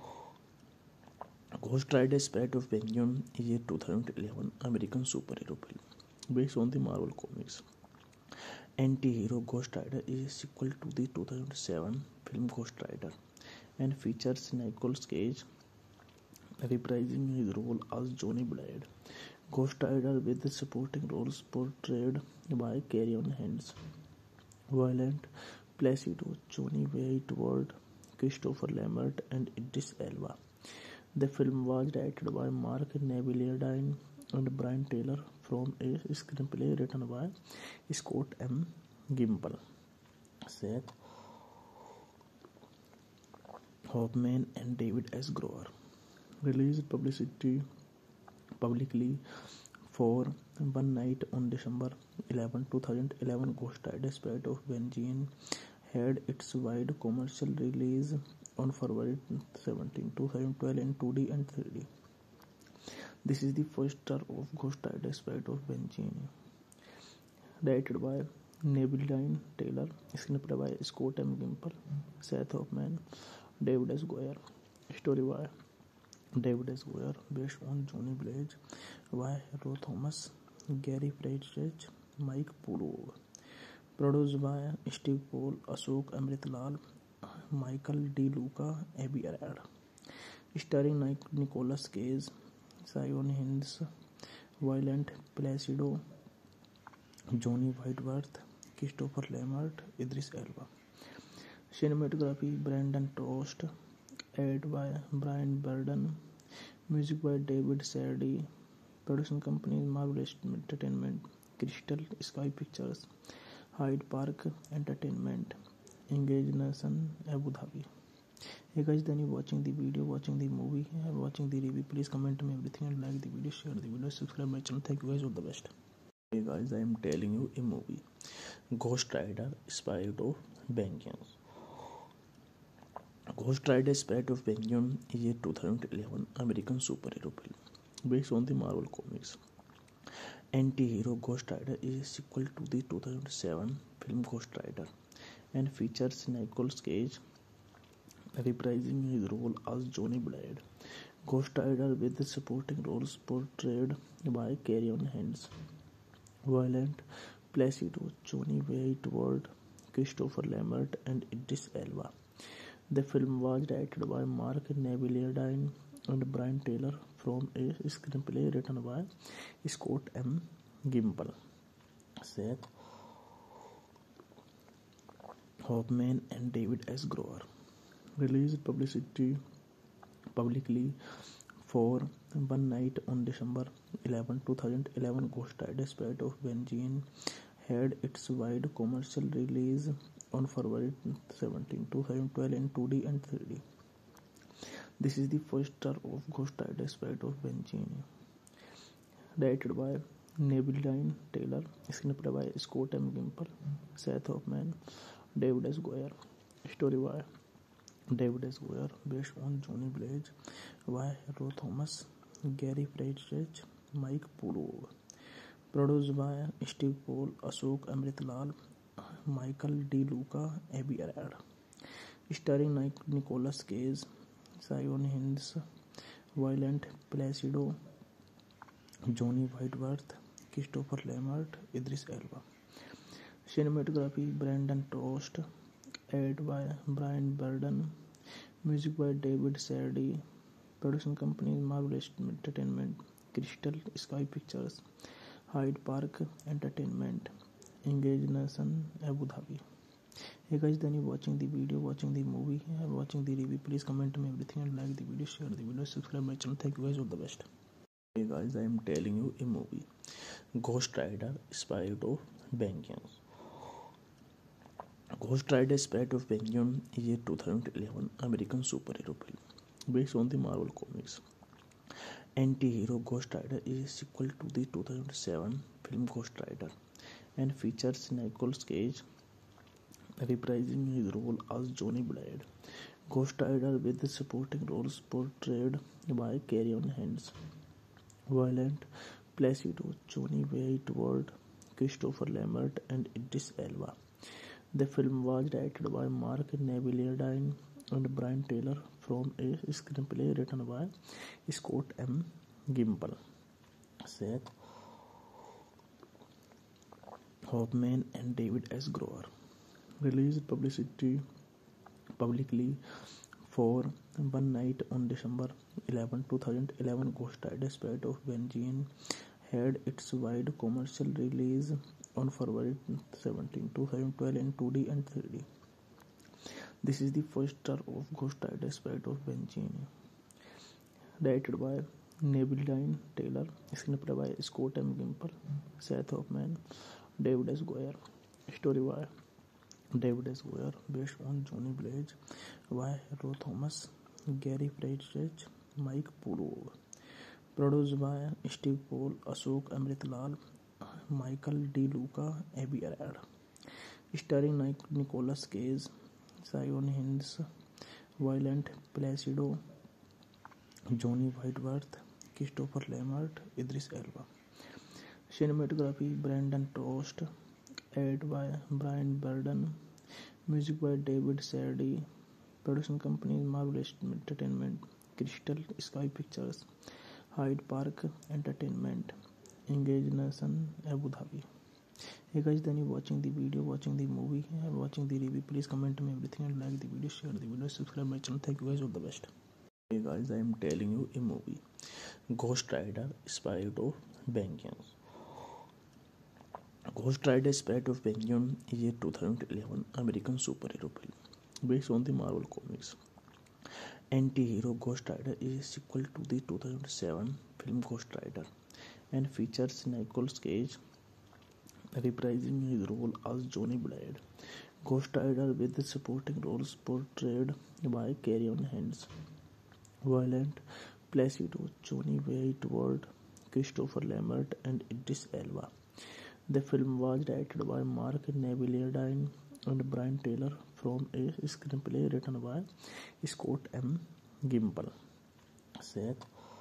Ghost Rider: Spirit of Vengeance is a two thousand eleven American superhero film based on the Marvel Comics. Anti-hero Ghost Rider is a sequel to the two thousand seven film Ghost Rider and features Nicolas Cage reprising his role as Johnny Blade. Ghost Rider with the supporting roles portrayed by Carrion Hands, Violent, Placido, Johnny Whitworth, Christopher Lambert, and Idris Elba. The film was directed by Mark Neveldine and Brian Taylor from a screenplay written by Scott M. Gimple, Seth Hoffman, and David S. Grower. Released publicity publicly for one night on December eleventh, two thousand eleven. Ghost Rider: Spirit of Vengeance had its wide commercial release on February seventeenth, two thousand twelve in two D and three D. This is the first star of Ghost Rider: Spirit of Vengeance, directed by Neveldine Taylor, screenplay by Scott M. Gimple, Seth Hoffman, David S. Goyer, story by David S. Goyer, based on Johnny Blaze by Ro Thomas, Gary Friedrich, Mike Pulov, produced by Steve Paul, Ashok Amritlal, Michael D. Luca, Abby Arad, starring Nicolas Cage, Sion Hinds, Violent, Placido, Johnny Whitworth, Christopher Lambert, Idris Elba. Cinematography Brandon Trost, edited by Brian Burden, music by David Sardi, production companies Marvel Entertainment, Crystal Sky Pictures, Hyde Park Entertainment, Engage Nation, Abu Dhabi. Hey guys, then you watching the video, watching the movie, and watching the review. Please comment me everything and like the video, share the video, subscribe my channel. Thank you guys, all the best. Hey guys, I am telling you a movie, Ghost Rider: Spirit of Vengeance. Ghost Rider: Spirit of Vengeance is a two thousand eleven American superhero film based on the Marvel Comics. Anti-hero Ghost Rider is a sequel to the two thousand seven film Ghost Rider and features Nicolas Cage reprising his role as Johnny Blyde. Ghost Rider with supporting roles portrayed by Carrion Hands, Violent, Placido, Johnny Whitworth, Christopher Lambert, and Idris Elba. The film was directed by Mark Neveldine and Brian Taylor from a screenplay written by Scott M. Gimple, Seth Hoffman, and David S. Grover. Released publicity publicly for one night on December eleventh, twenty eleven. Ghost Rider: Spirit of Vengeance had its wide commercial release on February seventeenth, twenty twelve in two D and three D. This is the first star of Ghost Rider: Spirit of Vengeance, directed by Neveldine Taylor, screenplay by Scott M. Gimple, Seth Hoffman, David S. Goyer. Story by David S. Goyer, based on Johnny Blaze by Ro Thomas, Gary Friedrich, Mike Pulov. Produced by Steve Paul, Ashok Amritlal, Michael D. Luca, Abby Arad. Starring Nicolas Cage, Sion Hinds, Violent, Placido, Johnny Whitworth, Christopher Lambert, Idris Elba. Cinematography Brandon Trost, edited by Brian Burden, music by David Sardi. Production company Marvelous Entertainment, Crystal Sky Pictures, Hyde Park Entertainment, Engage Nation, Abu Dhabi. Hey guys, then you watching the video, watching the movie, and watching the review. Please comment me everything and like the video, share the video, subscribe my channel. Thank you guys, all the best. Hey guys, I am telling you a movie, Ghost Rider: Spirit of Vengeance. Ghost Rider: Spirit of Vengeance is a two thousand eleven American superhero film based on the Marvel Comics. Anti-hero Ghost Rider is a sequel to the two thousand seven film Ghost Rider and features Nicolas Cage reprising his role as Johnny Blyde. Ghost Rider with supporting roles portrayed by Carrion Hands, Violent, Placido, Johnny Whitworth, Christopher Lambert, and Idris Elba. The film was directed by Mark Neveldine and Brian Taylor from a screenplay written by Scott M. Gimple, Seth Hoffman, and David S. Grover. Released publicity publicly for one night on December eleventh, twenty eleven. Ghost Rider: Spirit of Vengeance had its wide commercial release on February seventeenth, twenty twelve in two D and three D. This is the first star of Ghost Rider: Spirit of Vengeance, directed by Neveldine Taylor, screenplay by Scott M. Gimple, Seth Hoffman, David S. Goyer. Story by David S. Goyer, based on Johnny Blaze by Ro Thomas, Gary Friedrich, Mike Pulov. Produced by Steve Paul, Ashok Amritlal, Michael D. Luca, Abby Arad. Starring Nicolas Cage, Sion Hinds, Violent, Placido, Johnny Whitworth, Christopher Lambert, Idris Elba. Cinematography Brandon Trost, edited by Brian Burden, music by David Sardi. Production company Marvelous Entertainment, Crystal Sky Pictures, Hyde Park Entertainment, Engage Nation, Abu Dhabi. Hey guys, then you watching the video, watching the movie, and watching the review. Please comment me everything and like the video, share the video, subscribe my channel. Thank you guys, all the best. Hey guys, I am telling you a movie, Ghost Rider: Spirit of Vengeance. Ghost Rider: Spirit of Vengeance is a two thousand eleven American superhero film based on the Marvel Comics. Anti-hero Ghost Rider is a sequel to the two thousand seven film Ghost Rider and features Nicolas Cage reprising his role as Johnny Blyde. Ghost Rider with supporting roles portrayed by Carrion Hands, Violent, Placido, Johnny Whitworth, Christopher Lambert, and Idris Elba. The film was directed by Mark Neveldine and Brian Taylor from a screenplay written by Scott M. Gimple, Seth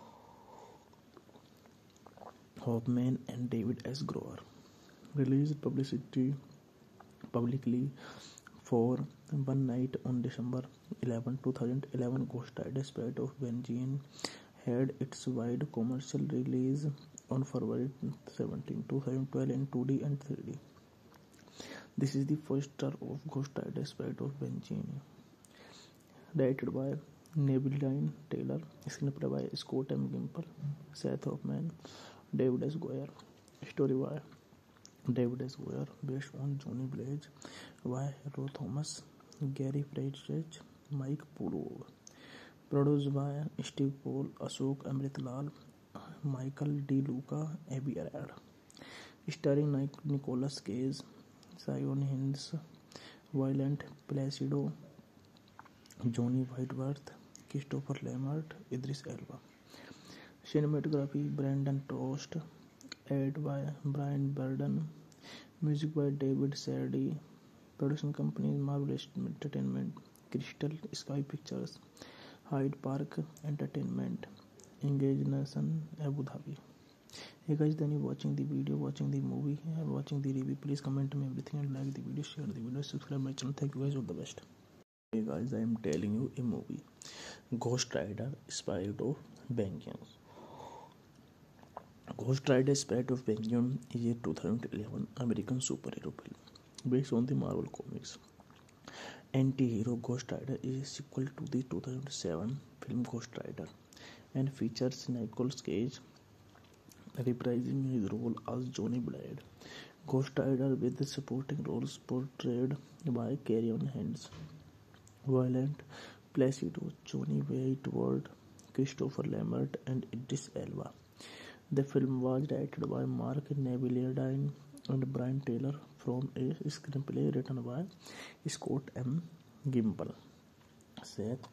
Hoffman, and David S. Grover. Released publicity publicly for one night on December eleventh, two thousand eleven, Ghost Rider Spirit of Vengeance had its wide commercial release on February seventeenth, two thousand twelve in two D and three D. This is the first star of Ghost Rider Spirit of Vengeance, directed by Neville Taylor, screenplay by Scott M. Gimple, Seth Hoffman, David S. Goyer, story by David S. Goyer, based on Johnny Blaze, by Ro Thomas, Gary Friedrich, Mike Pulov, produced by Steve Paul, Ashok Amritlal, Michael D. Luca, Abby Arad, starring Nicolas Cage, Sion Hinds, Violent Placido, Johnny Whitworth, Christopher Lambert, Idris Elba. Cinematography Brandon Trost, edited by Brian Burden, music by David Sardi, production companies Marvel Entertainment, Crystal Sky Pictures, Hyde Park Entertainment, Engage Nation, Abu Dhabi. Hey guys, then you watching the video, watching the movie, and watching the review. Please comment me everything and like the video, share the video, subscribe my channel. Thank you guys, all the best. Hey guys, I am telling you a movie, Ghost Rider Spirit of Vengeance. Ghost Rider Spirit of Vengeance is a two thousand eleven American superhero film based on the Marvel Comics. Anti-hero Ghost Rider is a sequel to the two thousand seven film Ghost Rider and features Nicolas Cage reprising his role as Johnny Blade. Ghost Rider with the supporting roles portrayed by Carrion Hands, Violent Placido, Johnny Whitworth, Christopher Lambert, and Idris Elba. The film was directed by Mark Neville and Brian Taylor from a screenplay written by Scott M. Gimple, Seth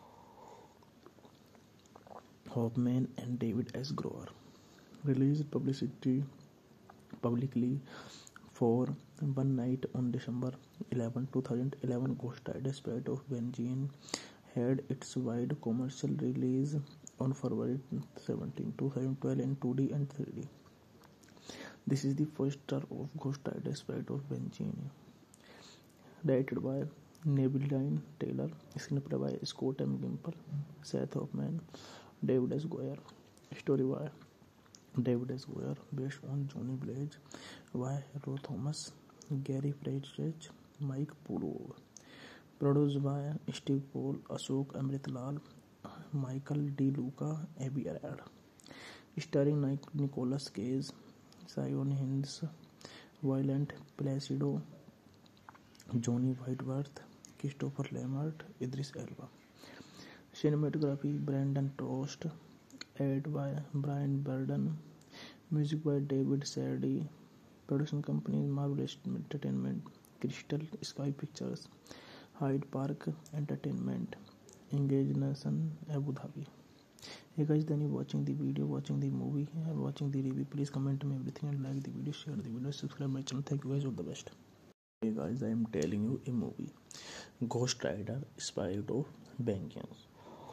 Hoffman, and David S. Goyer. Released publicity publicly for one night on December eleventh, two thousand eleven, Ghost Rider Spirit of Vengeance had its wide commercial release on February seventeenth, two thousand twelve in two D and three D. This is the first star of Ghost Rider Spirit of Vengeance, directed by Neville Taylor, screenplay by Scott M. Gimple, Seth Hoffman, David S. Goyer, story by David S. Goyer, based on Johnny Blaze, by Ro Thomas, Gary Friedrich, Mike Pulov, produced by Steve Paul, Ashok Amritlal, Michael D. Luca, Abby Arad, starring Nicolas Cage, Sion Hinds, Violent Placido, Johnny Whitworth, Christopher Lambert, Idris Elba. Cinematography Brandon Trost, edited by Brian Burden, music by David Sardi, production companies Marvel Entertainment, Crystal Sky Pictures, Hyde Park Entertainment, Engage Nation, Abu Dhabi. Hey guys, then you watching the video, watching the movie, and watching the review. Please comment me everything and like the video, share the video, subscribe my channel. Thank you guys, all the best. Hey guys, I am telling you a movie, Ghost Rider Spirit of Vengeance.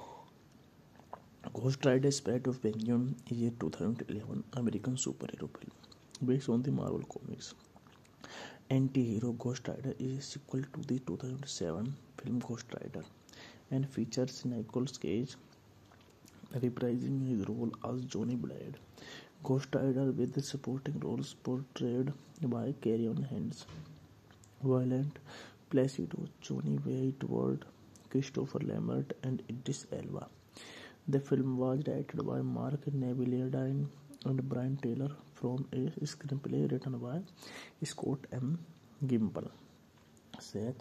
Ghost Rider Spirit of Vengeance is a two thousand eleven American superhero film based on the Marvel Comics. Anti-hero Ghost Rider is a sequel to the two thousand seven film Ghost Rider and features Nicolas Cage reprising his role as Johnny Blade. Ghost Rider with the supporting roles portrayed by Carrion Hands, Violent Placido, Johnny Whitworth, Christopher Lambert, and Idris Elba. The film was directed by Mark Neville and Brian Taylor from a screenplay written by Scott M. Gimple, Seth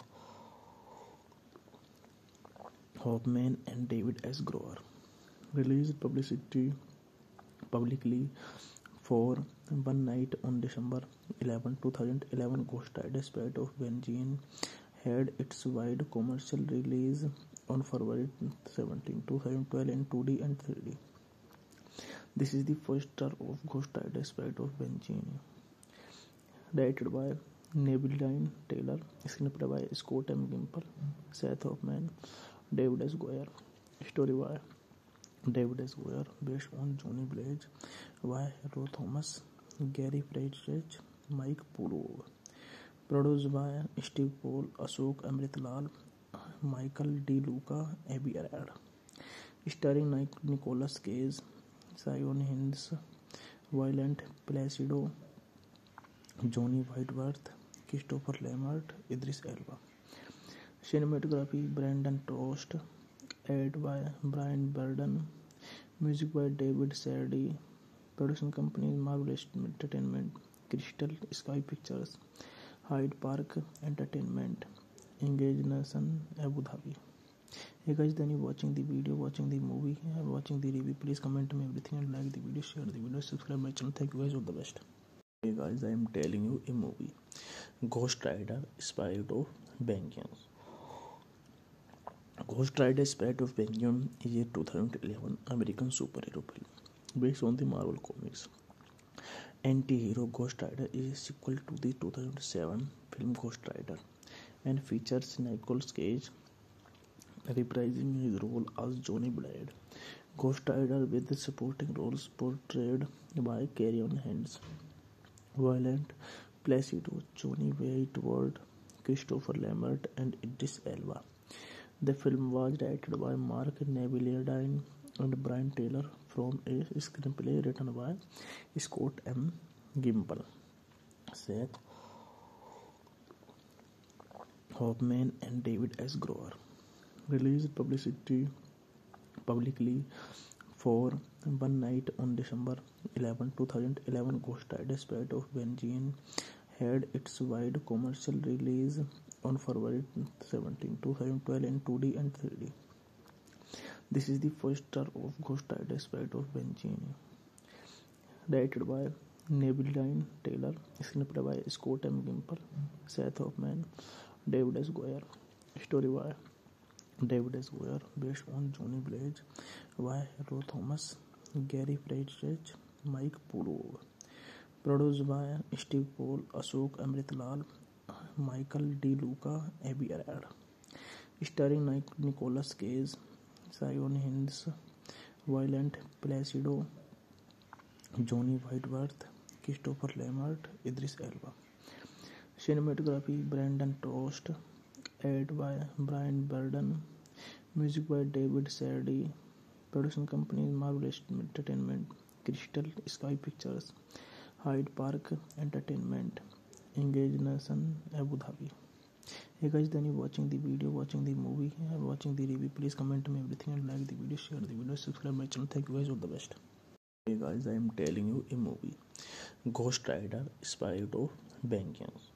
Hoffman, and David S. Goyer. Released publicity publicly for one night on December eleventh, two thousand eleven, Ghost Rider Spirit of Vengeance had its wide commercial release on February seventeenth, two thousand twelve in two D and three D. This is the first star of Ghost Rider Spirit of Vengeance, directed by Neville Taylor, screenplay by Scott M. Gimple, Seth Hoffman, David S. Goyer, story by David S. Goyer, based on Johnny Blaze, by Ro Thomas, Gary Friedrich, Mike Pulov, Produced by Steve Paul, Ashok Amritlal, Michael De Luca, Abby Arad. Starring Nic- Nicolas Cage, Sion Hinds, Violent Placido, Johnny Whitworth, Christopher Lambert, Idris Elba. Cinematography Brandon Trost, edited by Brian Burden, music by David Sardi, production company Marvelous Entertainment, Crystal Sky Pictures, Hyde Park Entertainment, Engage Nation, Abu Dhabi. Hey guys, then you watching the video, watching the movie, and watching the review. Please comment me everything and like the video, share the video, subscribe my channel. Thank you guys, all the best. Hey guys, I am telling you a movie, Ghost Rider: Spirit of Vengeance. Ghost Rider: Spirit of Vengeance is a two thousand eleven American superhero film based on the Marvel Comics. Anti-hero Ghost Rider is a sequel to the two thousand seven film Ghost Rider and features Nicolas Cage reprising his role as Johnny Blade. Ghost Rider with the supporting roles portrayed by Carrion Hands, Violent Placido, Johnny Whitworth, Christopher Lambert, and Idris Elba. The film was directed by Mark Neveldine and Brian Taylor from a screenplay written by Scott M. Gimple, Seth Hoffman, and David S. Grower. Released publicity publicly for one night on December eleventh, two thousand eleven. Ghost Rider: Spirit of Vengeance had its wide commercial release on February seventeenth, two thousand twelve in two D and three D. This is the first star of Ghost Rider: Spirit of Vengeance, directed by Neveldine Taylor, screenplay by Scott M. Gimple, Seth Hoffman, David S. Goyer. Story by David S. Goyer, based on Johnny Blaze by Ro Thomas, Gary Friedrich, Mike Pulov. Produced by Steve Paul, Ashok Amritlal, Michael De Luca, Abby Arad. Starring Nic- Nicolas Cage, Sion Hinds, Violent Placido, Johnny Whitworth, Christopher Lambert, Idris Elba. Cinematography Brandon Trost, edited by Brian Burden, music by David Sardi, production company Marvelous Entertainment, Crystal Sky Pictures, Hyde Park Entertainment, Engage Nation, Abu Dhabi. Hey guys, then you watching the video, watching the movie, and watching the review. Please comment me everything and like the video, share the video, subscribe my channel. Thank you guys, all the best. Hey guys, I am telling you a movie, Ghost Rider: Spirit of Vengeance.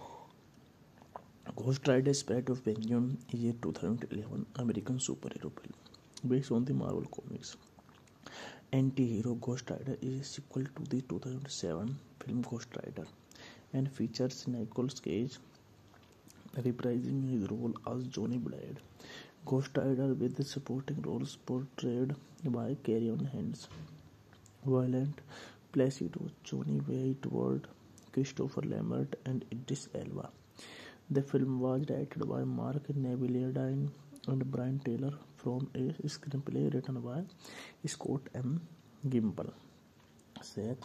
Ghost Rider: Spirit of Vengeance is a two thousand eleven American superhero film based on the Marvel Comics. Anti-hero Ghost Rider is a sequel to the two thousand seven film Ghost Rider and features Nicolas Cage reprising his role as Johnny Blade. Ghost Rider with the supporting roles portrayed by Carrion Hands, Violent Placido, Johnny Whitworth, Christopher Lambert, and Idris Elba. The film was directed by Mark Neveldine and Brian Taylor from a screenplay written by Scott M. Gimple, Seth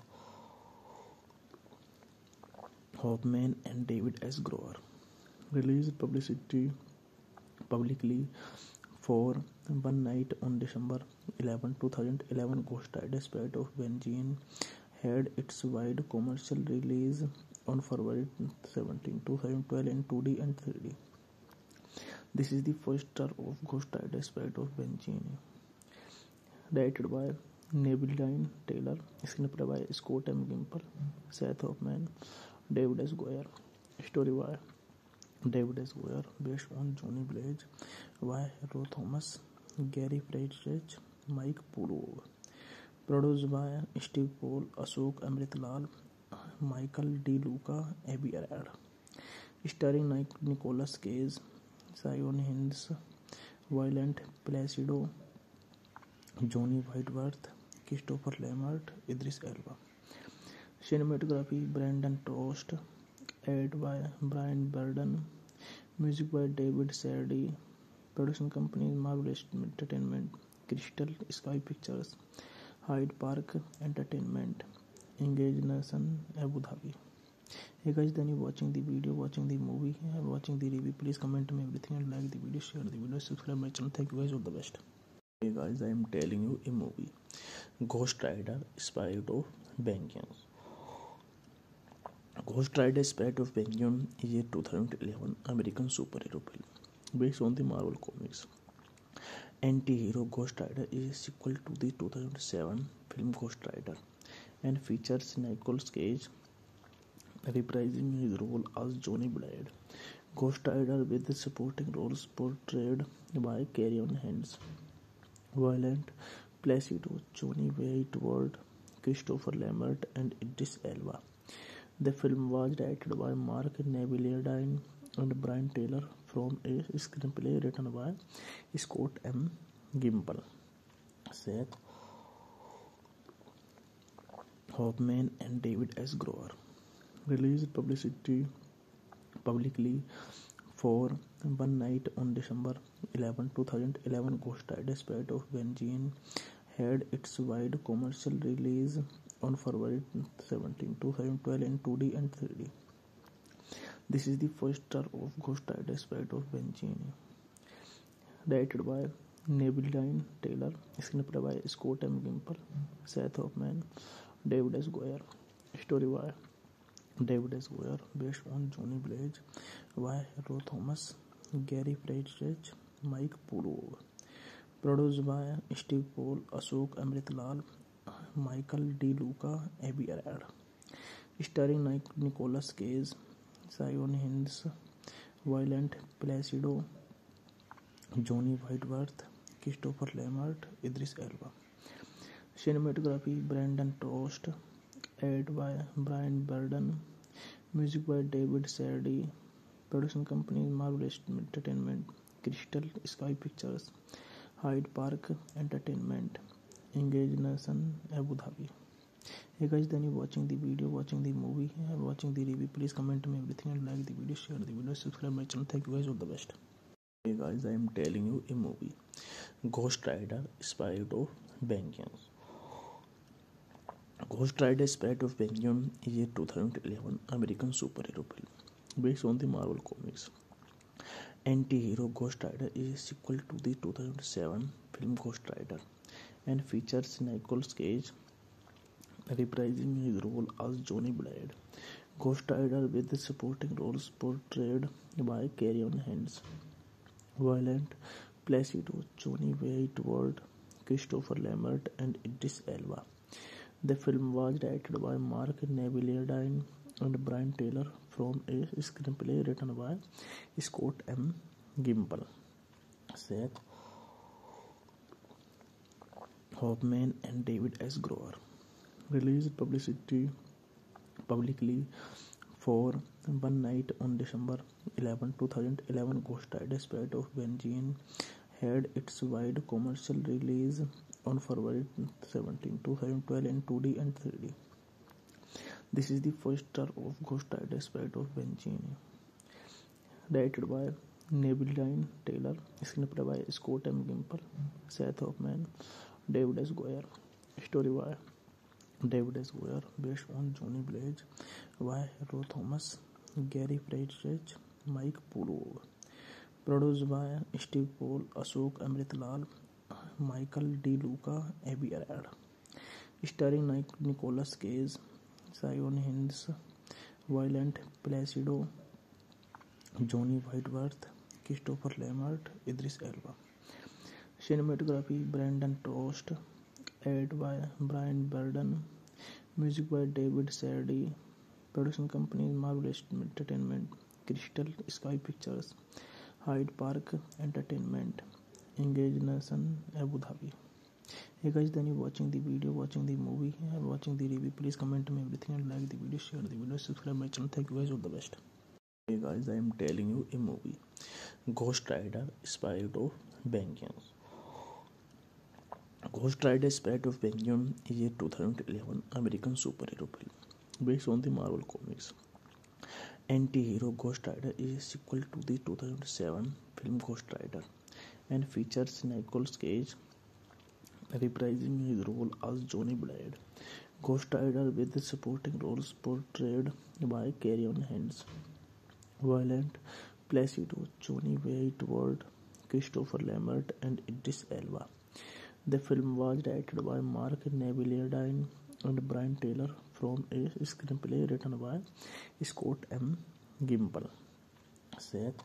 Hoffman, and David S. Grower. Released publicity publicly for one night on December eleventh, two thousand eleven. Ghost Rider: Spirit of Vengeance had its wide commercial release on February seventeenth, two thousand twelve in two D and three D. This is the first star of Ghost Rider: Spirit of Vengeance, directed by Neveldine Taylor, screenplay by Scott M. Gimple, Seth Hoffman, David S. Goyer. Story by David S. Goyer, based on Johnny Blaze by Ro Thomas, Gary Friedrich, Mike Pulov. Produced by Steve Paul, Ashok Amritlal, Michael De Luca, Abby Arad. Starring Nic- Nicolas Cage, Sion Hinds, Violent Placido, Johnny Whitworth, Christopher Lambert, Idris Elba. Cinematography Brandon Trost, edited by Brian Burden, music by David Sardi, production company Marvelous Entertainment, Crystal Sky Pictures, Hyde Park Entertainment, Engage Nation, Abu Dhabi. Hey guys, then you watching the video, watching the movie, and watching the review. Please comment me everything and like the video, share the video, subscribe my channel. Thank you guys, all the best. Hey guys, I am telling you a movie, Ghost Rider: Spirit of Vengeance. Ghost Rider: Spirit of Vengeance is a two thousand eleven American superhero film based on the Marvel Comics. Anti-hero Ghost Rider is a sequel to the two thousand seven film Ghost Rider and features Nicolas Cage reprising his role as Johnny Blade. Ghost Rider with the supporting roles portrayed by Carrion Hands, Violent, Placido, Johnny Whitworth, Christopher Lambert, and Idris Elba. The film was directed by Mark Neveldine and Brian Taylor from a screenplay written by Scott M. Gimple, Seth Hoffman, and David S. Grover. Released publicity publicly for one night on December eleventh, two thousand eleven. Ghost Rider: Spirit of Vengeance had its wide commercial release on February seventeenth, two thousand twelve in two D and three D. This is the first star of Ghost Rider: Spirit of Vengeance, directed by Neveldine Taylor, screenplay by Scott M. Gimple, Seth Hoffman, David S. Goyer, story by David S. Goyer, based on Johnny Blaze by Ro Thomas, Gary Friedrich, Mike Pulov, produced by Steve Paul, Ashok Amritlal, Michael D. Luca, Abby Arad, starring Nicolas Cage, Sion Hinds, Violent, Placido, Johnny Whitworth, Christopher Lambert, Idris Elba. Cinematography Brandon Trost, edited by Brian Burden, music by David Sardi, production company Marvel Entertainment, Crystal Sky Pictures, Hyde Park Entertainment, Engage Nation, Abu Dhabi. Hey guys, then you watching the video, watching the movie, and watching the review. Please comment me everything and like the video, share the video, subscribe my channel. Thank you guys, all the best. Hey guys, I am telling you a movie, Ghost Rider: Spirit of Vengeance. Ghost Rider: Spirit of Vengeance is a two thousand eleven American superhero film based on the Marvel Comics. Anti-hero Ghost Rider is a sequel to the two thousand seven film Ghost Rider and features Nicolas Cage reprising his role as Johnny Blade. Ghost Rider with the supporting roles portrayed by Carrion Hands, Violent, Placido, Johnny Whitworth, Christopher Lambert, and Idris Elba. The film was directed by Mark Neveldine and Brian Taylor from a screenplay written by Scott M. Gimple, Seth Hoffman, and David S. Grover. Released publicity publicly for one night on December eleventh, two thousand eleven. Ghost Rider: Spirit of Vengeance had its wide commercial release on February seventeenth, two thousand twelve in two D and three D. This is the first star of Ghost Rider: Spirit of Vengeance, directed by Neveldine Taylor, screenplay by Scott M. Gimple, Seth Hoffman, David S. Goyer, story by David S. Goyer, based on Johnny Blaze by Ro Thomas, Gary Friedrich, Mike Pulov, produced by Steve Paul, Ashok Amritlal, Michael D. Luca, Abby Arad, starring Nicolas Cage, Sion Hinds, Violent, Placido, Johnny Whitworth, Christopher Lambert, Idris Elba. Cinematography Brandon Trost, edited by Brian Burden, music by David Sardi, production company Marvel Entertainment, Crystal Sky Pictures, Hyde Park Entertainment, Engage Nation, Abu Dhabi. Hey guys, then you watching the video, watching the movie, and watching the review. Please comment me everything and like the video, share the video, subscribe my channel. Thank you guys, all the best. Hey guys, I am telling you a movie, Ghost Rider: Spirit of Vengeance. Ghost Rider: Spirit of Vengeance is a two thousand eleven American superhero film based on the Marvel Comics. Anti-hero Ghost Rider is a sequel to the two thousand seven film Ghost Rider and features Nicolas Cage reprising his role as Johnny Blade. Ghost Rider with supporting roles portrayed by Carrion Hands, Violent, Placido, Johnny Waitward, Christopher Lambert, and Idris Elba. The film was directed by Mark Neveldine and Brian Taylor from a screenplay written by Scott M. Gimple, Seth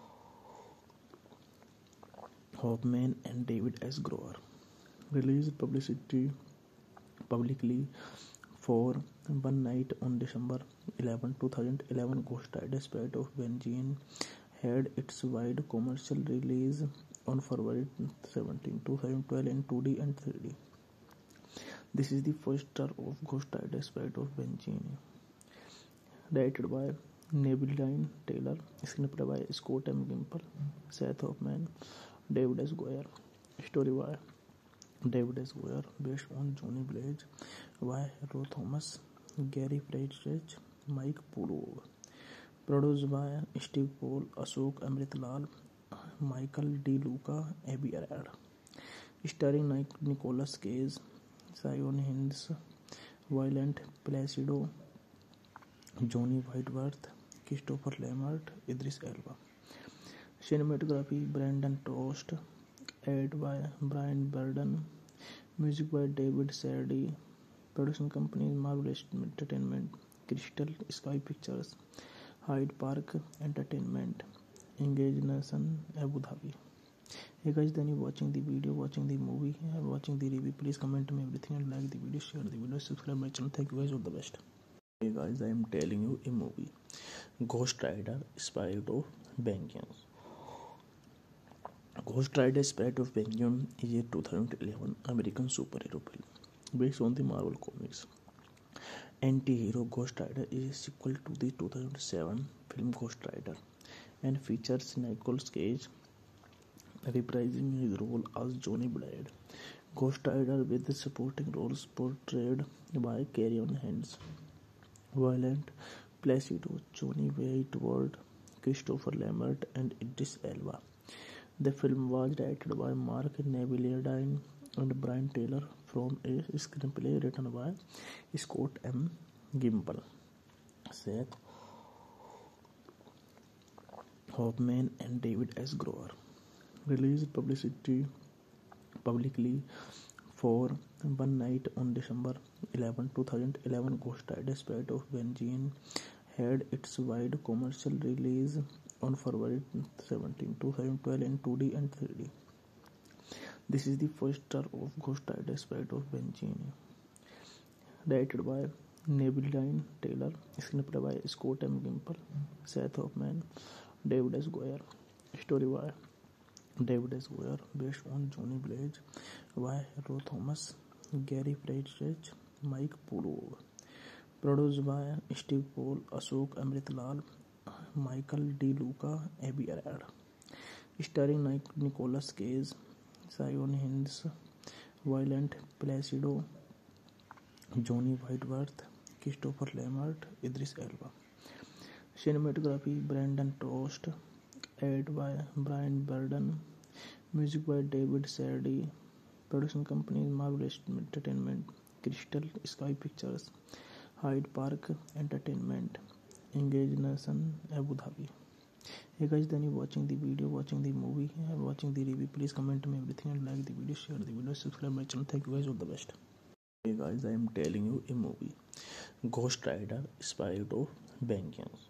Hoffman, and David S. Grover. Released publicity publicly for one night on December eleventh, twenty eleven. Ghost Rider Spirit of Vengeance had its wide commercial release on February seventeenth, twenty twelve in two D and three D. This is the first star of Ghost Rider Spirit of Vengeance, directed by Neveldine Taylor, screenplay by Scott M. Gimple, Seth Hoffman, David S. Goyer, story by David S. Goyer, based on Johnny Blaze, by Ro Thomas, Gary Friedrich, Mike Pulu, produced by Steve Paul, Ashok Amritlal, Michael D. Luca, Abby Arad, starring Nicolas Cage, Sion Hinds, Violent, Placido, Johnny Whitworth, Christopher Lambert, Idris Elba. Cinematography Brandon Toast, edited by Brian Burden, music by David Sardi, production company Marvelous Entertainment, Crystal Sky Pictures, Hyde Park Entertainment, Engage Nation, Abu Dhabi. Hey guys, then you watching the video, watching the movie, watching the review. Please comment me everything and like the video, share the video, subscribe my channel. Thank you guys, all the best. Hey guys, I am telling you a movie, Ghost Rider Spirit of Vengeance. Ghost Rider Spirit of Vengeance is a two thousand eleven American superhero film based on the Marvel Comics. Anti-hero Ghost Rider is a sequel to the two thousand seven film Ghost Rider and features Nicolas Cage reprising his role as Johnny Blade. Ghost Rider with the supporting roles portrayed by Carrion Hands, Violent, Placido, Johnny Waitward, Christopher Lambert, and Idris Elba. The film was directed by Mark Neveldine and Brian Taylor from a screenplay written by Scott M. Gimple, Seth Hoffman, and David S. Grover. Released publicity publicly for one night on December eleventh, twenty eleven. Ghost Rider Spirit of Vengeance had its wide commercial release on February seventeenth, twenty twelve in two D and three D. This is the first star of Ghost Rider Spirit of Vengeance, directed by Neveldine Taylor, screenplay by Scott M. Gimple, Seth Hoffman, David S. Goyer, story by David S. Goyer, based on Johnny Blaze, by Ro Thomas, Gary Friedrich, Mike Pulu, produced by Steve Paul, Ashok Amritlal, Michael D. Luca, Abby Arad, starring Nicolas Cage, Sion Hinds, Violent, Placido, Johnny Whitworth, Christopher Lambert, Idris Elba. Cinematography Brandon Toast, edited by Brian Burden, music by David Sardi, production company Marvelous Entertainment, Crystal Sky Pictures, Hyde Park Entertainment, Engage Nation, Abu Dhabi. Hey guys, then you watching the video, watching the movie, watching the review. Please comment me everything and like the video, share the video, subscribe my channel. Thank you guys, all the best. Hey guys, I am telling you a movie, Ghost Rider Spirit of Vengeance.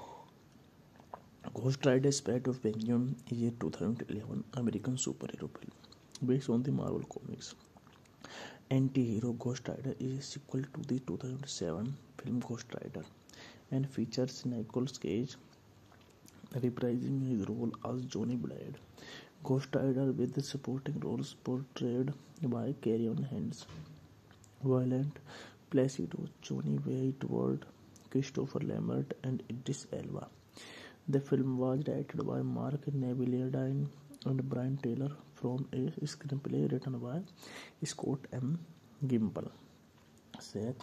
Ghost Rider Spirit of Vengeance is a two thousand eleven American superhero film based on the Marvel Comics. Anti-hero Ghost Rider is a sequel to the two thousand seven film Ghost Rider and features Nicolas Cage reprising his role as Johnny Blade. Ghost Rider with the supporting roles portrayed by Carrion Hands, Violent, Placido, Johnny Waitward, Christopher Lambert, and Idris Elba. The film was directed by Mark Neveldine and Brian Taylor from a screenplay written by Scott M. Gimple, Seth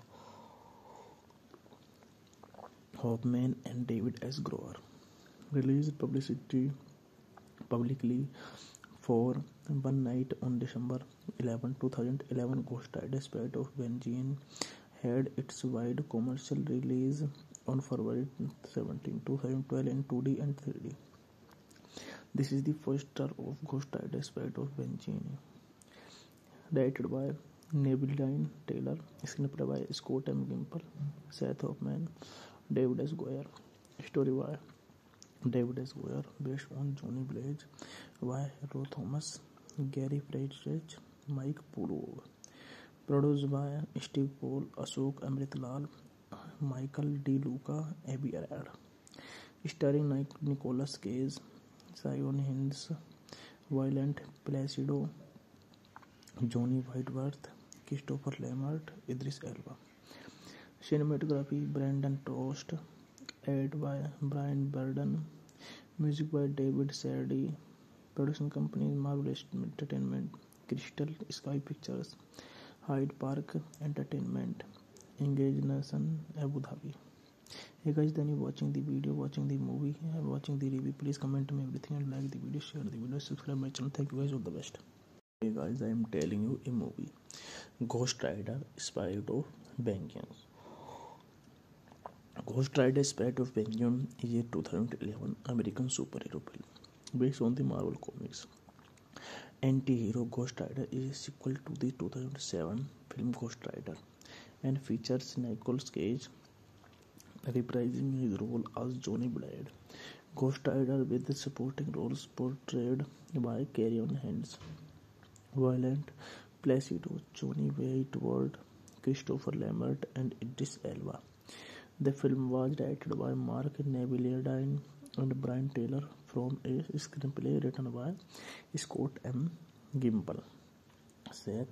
Hoffman, and David S. Grover. Released publicity publicly for one night on December eleventh, twenty eleven. Ghost Rider Spirit of Vengeance had its wide commercial release on February seventeenth, twenty twelve in two D and three D. This is the first star of Ghost Rider Spirit of Benjamin. Directed by Neville Taylor, screenplay by Scott M. Gimple, Seth Hoffman, David S. Goyer. Story by David S. Goyer, based on Johnny Blaze, by Ro Thomas, Gary Friedrich, Mike Pulov. Produced by Steve Paul, Ashok Amritlal, Michael D. Luca, Abby Arad. Starring Nicolas Cage, Sion Hinds, Violent Placido, Johnny Whitworth, Christopher Lambert, Idris Elba. Cinematography Brandon Trost, edited by Brian Burden, music by David Sardi. Production company Marvel Entertainment, Crystal Sky Pictures, Hyde Park Entertainment, Engage Nation, Abu Dhabi. Hey guys, then you watching the video, watching the movie, and watching the review. Please comment me everything and like the video, share the video, subscribe my channel. Thank you guys, all the best. Hey guys, I am telling you a movie, Ghost Rider Spirit of Vengeance. Ghost Rider Spirit of Vengeance is a two thousand eleven American superhero film based on the Marvel Comics. Anti-hero Ghost Rider is a sequel to the two thousand seven film Ghost Rider and features Nicolas Cage reprising his role as Johnny Blade. Ghost Rider with the supporting roles portrayed by Carrion Hands, Violent Placido, Johnny Whitworth, Christopher Lambert, and Idris Elba. The film was directed by Mark Neville and Brian Taylor from a screenplay written by Scott M. Gimple, Seth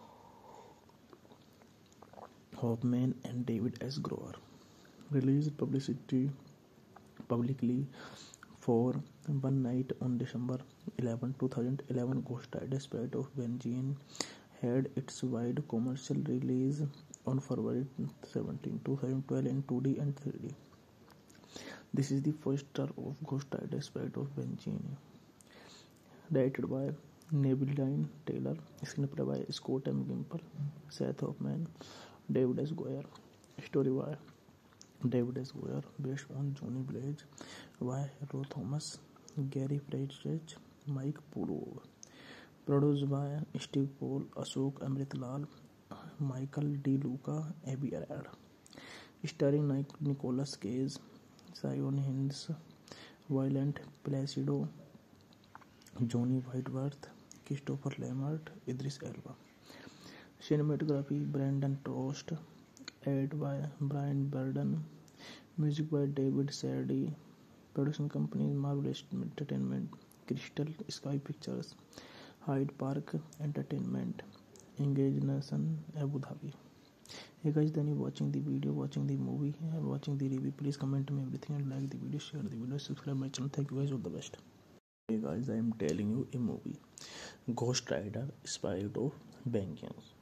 Hoffman, and David S. Grover. Released publicity publicly for one night on December eleventh, twenty eleven. Ghost Rider Spirit of Vengeance had its wide commercial release on February seventeenth, twenty twelve in two D and three D. This is the first star of Ghost Rider Spirit of Vengeance. Directed by Neville Taylor, screenplay by Scott M. Gimple, Seth Hoffman, David S. Goyer. Story by David S. Goyer, based on Johnny Blaze, by Ro Thomas, Gary Friedrich, Mike Pulov. Produced by Steve Paul, Ashok Amritlal, Michael D. Luca, Abby Arad. Starring Nicolas Cage, Sion Hinds, Violent Placido, Johnny Whitworth, Christopher Lambert, Idris Elba. Cinematography Brandon Trost, edited by Brian Burden, music by David Sardi. Production company Marvel Entertainment, Crystal Sky Pictures, Hyde Park Entertainment, Engage Nation, Abu Dhabi. Hey guys, then you watching the video, watching the movie, and watching the review. Please comment me everything and like the video, share the video, subscribe my channel. Thank you guys, all the best. Hey guys, I am telling you a movie, Ghost Rider Spirit of Vengeance.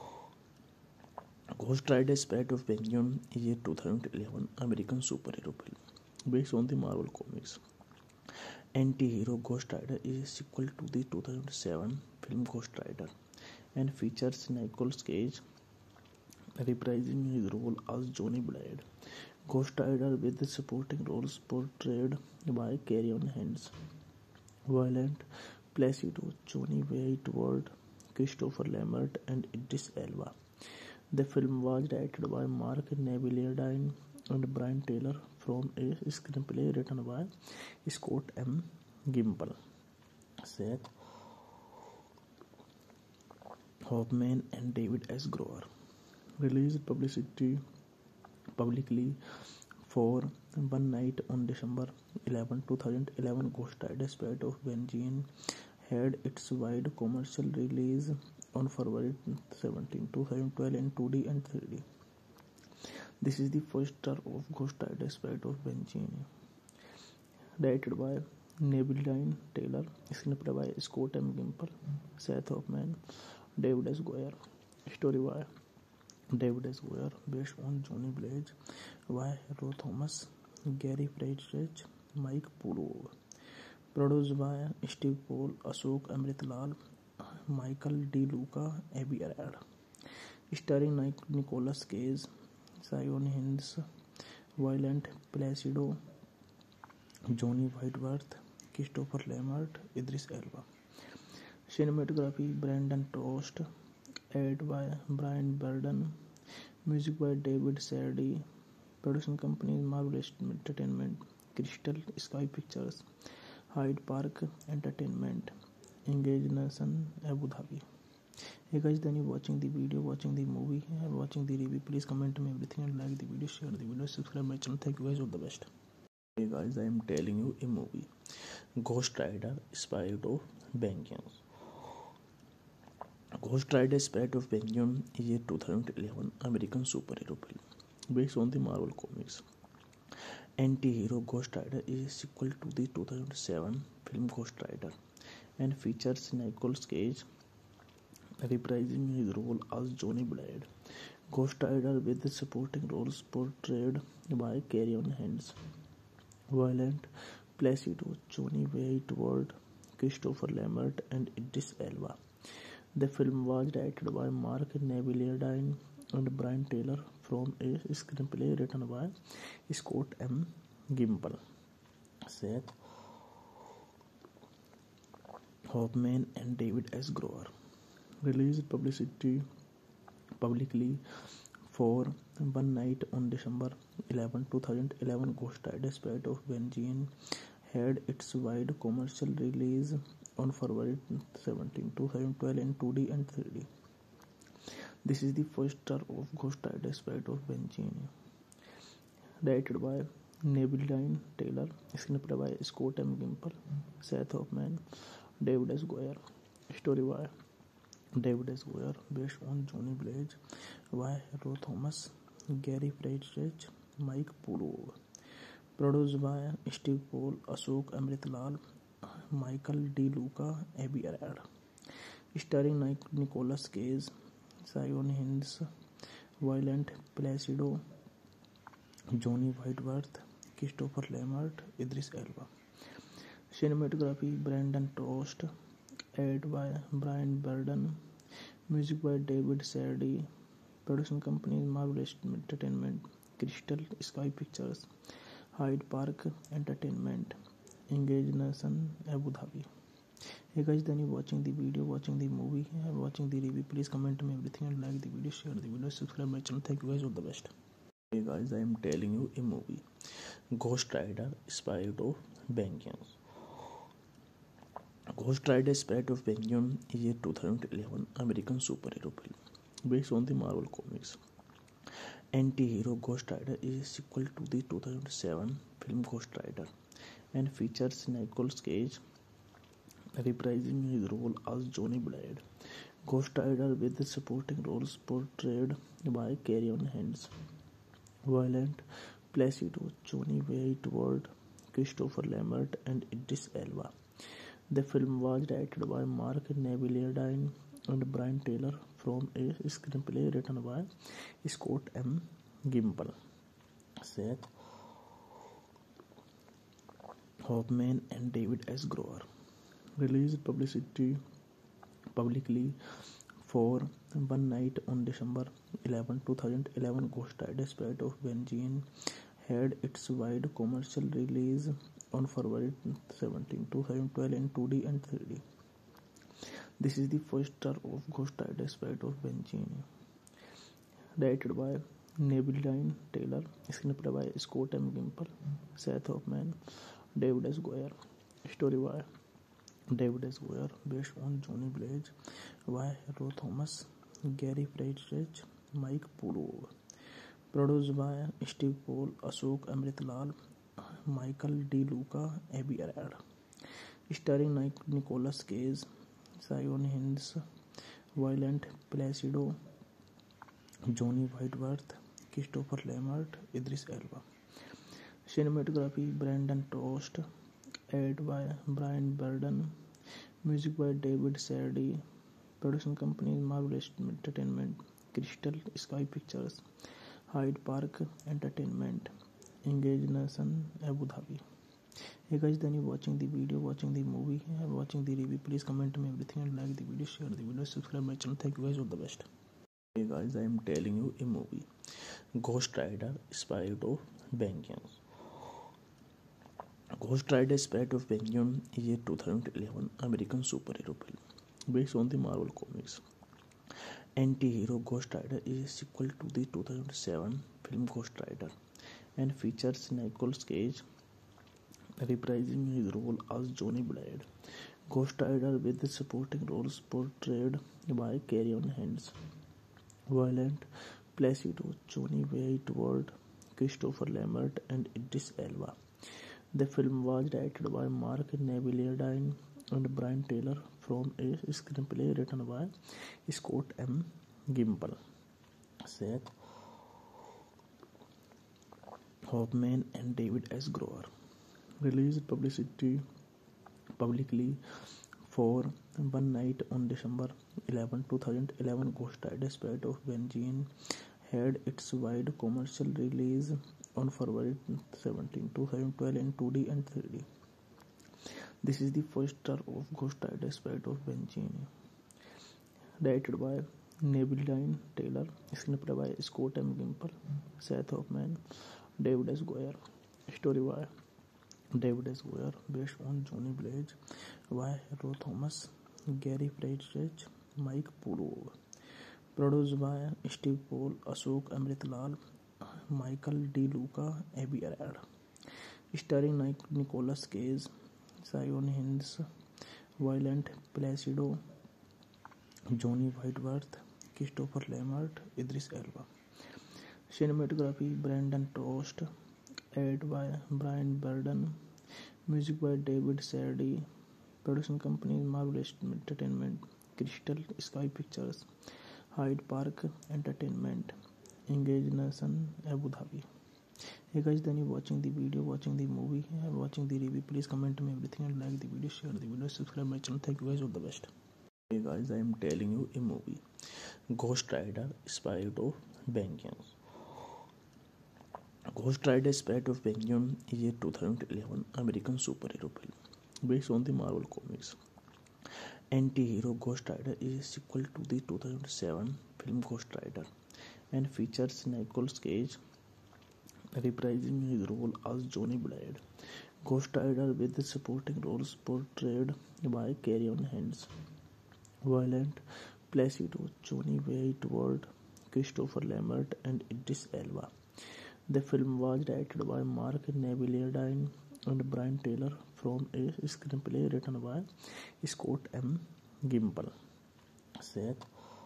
Ghost Rider Spirit of Vengeance is a two thousand eleven American superhero film based on the Marvel Comics. Anti-hero Ghost Rider is a sequel to the two thousand seven film Ghost Rider and features Nicolas Cage reprising his role as Johnny Blade. Ghost Rider with the supporting roles portrayed by Carrion Hands, Violent Placido, Johnny Whitworth, Christopher Lambert, and Idris Elba. The film was directed by Mark Neville and Brian Taylor from a screenplay written by Scott M. Gimple, Seth Hoffman, and David S. Grover. Released publicity publicly for one night on December eleventh, twenty eleven. Ghost Rider Spirit of Vengeance had its wide commercial release on February seventeenth, twenty twelve in two D and three D. This is the first star of Ghost Rider Spirit of Vengeance. Directed by Neville Taylor, screenplay by Scott M. Gimple, Seth Hoffman, David S. Goyer. Story by David S. Goyer, based on Johnny Blaze, by Ro Thomas, Gary Friedrich, Mike Pulov. Produced by Steve Paul, Ashok Amritlal, Michael D. Luca, Abby Arad. starring Nic- Nicolas Cage, Sion Hinds, Violent Placido, Johnny Whitworth, Christopher Lambert, Idris Elba. Cinematography Brandon Trost, edited by Brian Burden, music by David Sardi, production companies Marvel Entertainment, Crystal Sky Pictures, Hyde Park Entertainment, Engage Nation, Abu Dhabi. Hey guys, then you watching the video, watching the movie, and watching the review. Please comment me everything and like the video, share the video, subscribe my channel. Thank you guys, all the best. Hey guys, I am telling you a movie, Ghost Rider: Spirit of Vengeance. Ghost Rider: Spirit of Vengeance is a two thousand eleven American superhero film based on the Marvel Comics. Anti-hero Ghost Rider is a sequel to the two thousand seven film Ghost Rider and features Nicolas Cage reprising his role as Johnny Blade. Ghost Rider with the supporting roles portrayed by Carrion Hands, Violent Placido, Johnny Whitworth, Christopher Lambert, and Idris Elba. The film was directed by Mark Neviljardine and Brian Taylor from a screenplay written by Scott M. Gimple, Seth Hoffman, and David S. Grover. Released publicity publicly for one night on December eleventh, two thousand eleven. Ghost Rider: Spirit of Vengeance had its wide commercial release on February seventeenth, two thousand twelve in two D and three D. This is the first star of Ghost Rider: Spirit of Vengeance, directed by Neviljardine Taylor, screenplay by Scott M. Gimple, Seth Hoffman, David S. Goyer, story by David S. Goyer, based on Johnny Blaze by Ro Thomas, Gary Friedrich, Mike Pulu, produced by Steve Paul, Ashok Amritlal, Michael D. Luca, Abby Arad, starring Nic- Nicolas Cage, Sion Hinds, Violent Placido, Johnny Whitworth, Christopher Lambert, Idris Elba. Cinematography Brandon Trost, edited by Brian Burden, music by David Sardi, production companies Marvel Entertainment, Crystal Sky Pictures, Hyde Park Entertainment, Engage Nation, Abu Dhabi. Hey guys, then you watching the video, watching the movie, and watching the review. Please comment me everything and like the video, share the video, subscribe my channel. Thank you guys, all the best. Hey guys, I am telling you a movie, Ghost Rider: Spirit of Vengeance. Ghost Rider: Spirit of Vengeance is a two thousand eleven American superhero film based on the Marvel Comics. Anti-hero Ghost Rider is a sequel to the two thousand seven film Ghost Rider and features Nicolas Cage reprising his role as Johnny Blade. Ghost Rider with the supporting roles portrayed by Carrion Hands, Violent Placido, Johnny Whitworth, Christopher Lambert, and Idris Elba. The film was directed by Mark Neviljardine and Brian Taylor from a screenplay written by Scott M. Gimple, Seth Hoffman, and David S. Grover. Released publicity publicly for one night on December eleventh, two thousand eleven. Ghost Rider: Spirit of Vengeance had its wide commercial release on February seventeenth, two thousand twelve in two D and three D. This is the first star of Ghost Rider: Spirit of Vengeance, directed by Neviljardine Taylor, screenplay by Scott M. Gimple, Seth Hoffman, David S. Goyer, story by David S. Goyer, based on Johnny Blaze by Ro Thomas, Gary Friedrich, Mike Pulu, produced by Steve Paul, Ashok Amritlal, Michael D. Luca, Abby Arad, starring Nic- Nicolas Cage, Sion Hinds, Violent Placido, Johnny Whitworth, Christopher Lambert, Idris Elba. Cinematography Brandon Trost, edited by Brian Burden, music by David Sardi, production companies Marvel Entertainment, Crystal Sky Pictures, Hyde Park Entertainment, Engage Nation, Abu Dhabi. Hey guys, then you watching the video, watching the movie, and watching the review. Please comment me everything and like the video, share the video, subscribe my channel. Thank you guys, all the best. Hey guys, I am telling you a movie. Ghost Rider: Spirit of Vengeance. Ghost Rider: Spirit of Vengeance is a two thousand eleven American superhero film based on the Marvel Comics. Anti-hero Ghost Rider is a sequel to the two thousand seven film Ghost Rider and features Nicolas Cage reprising his role as Johnny Blade. Ghost Rider with the supporting roles portrayed by Carrie-Anne Moss, Violent, Placido, Johnny Whitworth, Christopher Lambert, and Idris Elba. The film was directed by Mark Neviledine and Brian Taylor from a screenplay written by Scott M. Gimple, Seth Hoffman, and David S. Grover. Released publicity publicly for one night on December eleventh, two thousand eleven. Ghost Rider: Spirit of Vengeance had its wide commercial release on February seventeenth, two thousand twelve in two D and three D. This is the first star of Ghost Rider: Spirit of Vengeance, directed by Neviledine Taylor, screenplay by Scott M. Gimple, Seth Hoffman, David S. Goyer, story by David S. Goyer, based on Johnny Blaze by Ro Thomas, Gary Friedrich, Mike Pulov. Produced by Steve Paul, Ashok Amritlal, Michael D. Luca, Abby Arad. Starring Nicolas Cage, Sion Hinds, Violent, Placido, Johnny Whitworth, Christopher Lambert, Idris Elba. Cinematography Brandon Trost, edited by Brian Burden, music by David Sardi. Production company Marvel Entertainment, Crystal Sky Pictures, Hyde Park Entertainment, Engage Nation, Abu Dhabi. Hey guys, then you watching the video, watching the movie, and watching the review. Please comment me everything and like the video, share the video, subscribe my channel. Thank you guys, all the best. Hey guys, I am telling you a movie. Ghost Rider: Spirit of Vengeance. Ghost Rider: Spirit of Vengeance is a two thousand eleven American superhero film based on the Marvel Comics. Anti-hero Ghost Rider is a sequel to the two thousand seven film Ghost Rider and features Nicolas Cage reprising his role as Johnny Blade. Ghost Rider with the supporting roles portrayed by Carrie-Anne Moss, Violent, Placido, Johnny Whitworth, Christopher Lambert, and Idris Elba. The film was directed by Mark Neviledine and Brian Taylor from a screenplay written by Scott M. Gimple, Seth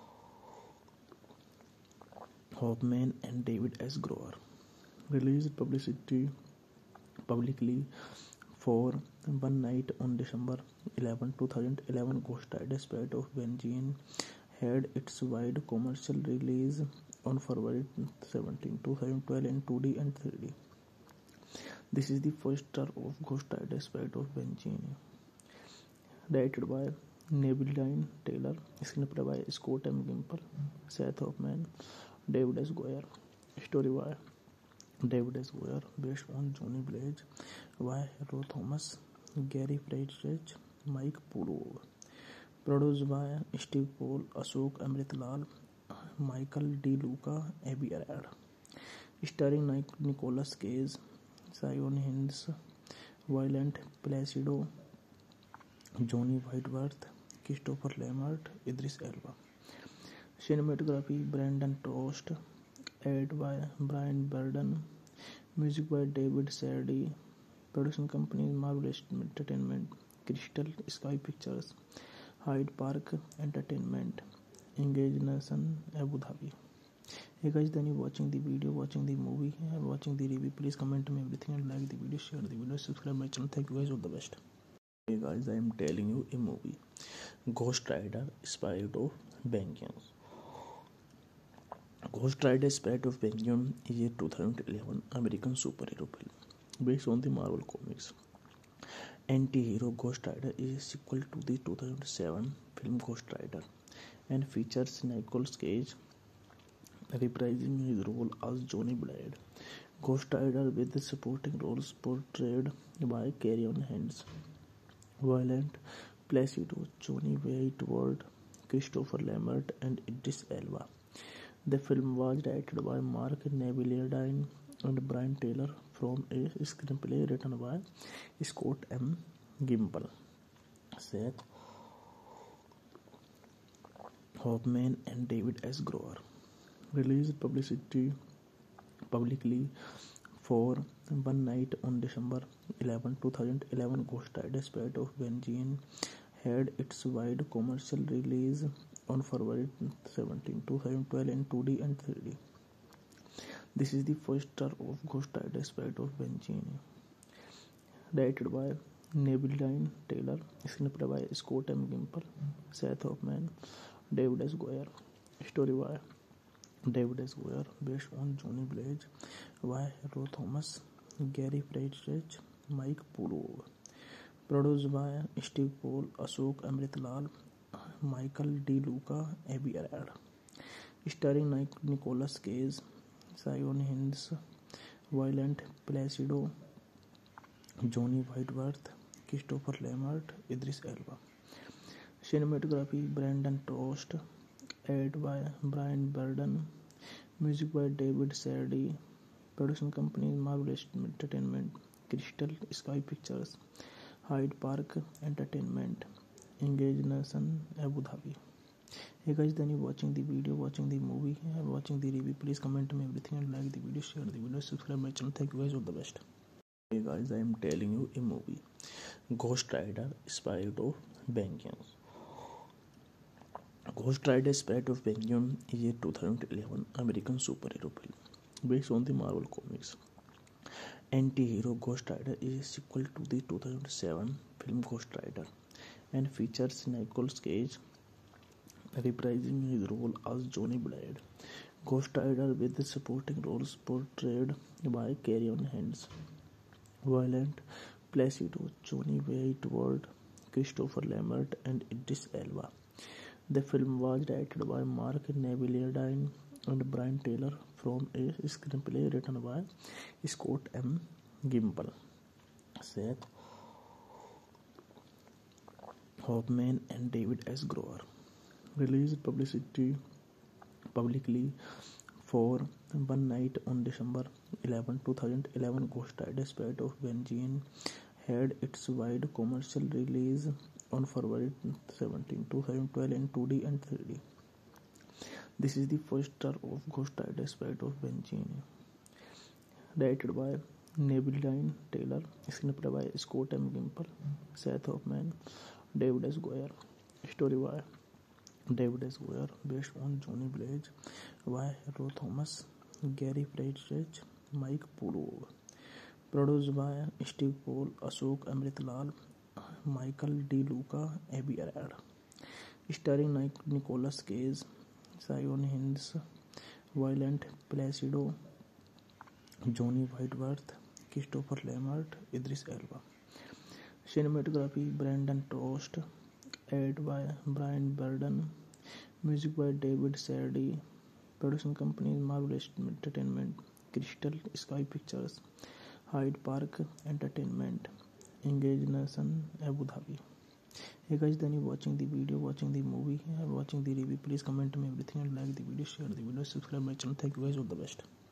Hoffman, and David S. Grover. Released publicity publicly for one night on December eleventh, two thousand eleven. Ghost Rider: Spirit of Vengeance had its wide commercial release on February seventeenth, two thousand twelve in two D and three D. This is the first star of Ghost Rider: Spirit of Vengeance, directed by Neviledine Taylor, screenplay by Scott M. Gimple, Seth Hoffman, David S. Goyer, story by David S. Goyer, based on Johnny Blaze by Ro Thomas, Gary Friedrich, Mike Pulov. Produced by Steve Paul, Ashok Amritlal, Michael D. Luca, Abby Arad. Starring Nicolas Cage, Sion Hinds, Violent, Placido, Johnny Whitworth, Christopher Lambert, Idris Elba. Cinematography Brandon Trost, edited by Brian Burden, music by David Sardi. Production company Marvel Entertainment, Crystal Sky Pictures, Hyde Park Entertainment, Engage Nation, Abu Dhabi. Hey guys, then you watching the video, watching the movie, and watching the review. Please comment me everything and like the video, share the video, subscribe my channel. Thank you guys, all the best. Hey guys, I am telling you a movie. Ghost Rider: Spirit of Vengeance. Ghost Rider: Spirit of Vengeance is a two thousand eleven American superhero film based on the Marvel Comics. Anti-hero Ghost Rider is a sequel to the two thousand seven film Ghost Rider and features Nicolas Cage reprising his role as Johnny Blade. Ghost Rider with the supporting roles portrayed by Carrie-Anne Moss, Violent, Placido, Johnny Whitworth, Christopher Lambert, and Idris Elba. The film was directed by Mark Neviledine and Brian Taylor from a screenplay written by Scott M. Gimple, Seth Hoffman, and David S. Grower. Released publicity publicly for one night on December eleventh, twenty eleven. Ghost Rider Spirit of Vengeance had its wide commercial release on February seventeenth, twenty twelve in two D and three D. This is the first star of Ghost Rider Spirit of Vengeance, directed by Neviledine Taylor, screenplay by Scott M. Gimple, Seth Hoffman, David S. Goyer, story by David S. Goyer, based on Johnny Blaze, by Ro Thomas, Gary Friedrich, Mike Pulov, produced by Steve Paul, Ashok Amritlal, Michael D. Luca, Abby Arad, starring Nicolas Cage, Sion Hinds, Violent Placido, Johnny Whitworth, Christopher Lambert, Idris Elba. Cinematography Brandon Trost, edited by Brian Burden, music by David Sardi, production company Marvel Entertainment, Crystal Sky Pictures, Hyde Park Entertainment, Engage Nation, Abu Dhabi. Hey guys, then you watching the video, watching the movie, and watching the review. Please comment me everything and like the video, share the video, subscribe my channel. Thank you guys, all the best. Hey guys, I am telling you a movie, Ghost Rider Spirit of Vengeance. Ghost Rider Spirit of Vengeance is a two thousand eleven American superhero film based on the Marvel Comics. Anti-hero Ghost Rider is a sequel to the two thousand seven film Ghost Rider and features Nicolas Cage reprising his role as Johnny Blaze. Ghost Rider with the supporting roles portrayed by Carrion Hands, Violent Placido, Johnny Whitworth, Christopher Lambert, and Idris Elba. The film was directed by Mark Neviledine and Brian Taylor from a screenplay written by Scott M. Gimple, Seth Hoffman, and David S. Grower. Released publicity publicly for one night on December eleventh, twenty eleven. Ghost Rider Spirit of Vengeance had its wide commercial release on February seventeenth, twenty twelve in two D and three D. This is the first star of Ghost Rider Spirit of Vengeance, directed by Neviledine Taylor, screenplay by Scott M. Gimple, Seth Hoffman, David S. Goyer, story by David S. Goyer, based on Johnny Blaze, by Ro Thomas, Gary Friedrich, Mike Pulov, produced by Steve Paul, Ashok Amritlal, Michael D. Luca, Abby Arad, starring Nicolas Cage, Sion Hinds, Violent Placido, Johnny Whitworth, Christopher Lambert, Idris Elba. Cinematography Brandon Trost, edited by Brian Burden, music by David Sardi, production company Marvel Entertainment, Crystal Sky Pictures, Hyde Park Entertainment, Engage Nation, Abu Dhabi. Hey guys, then you watching the video, watching the movie, and watching the review. Please comment me everything and like the video, share the video, subscribe my channel. Thank you guys, all the best.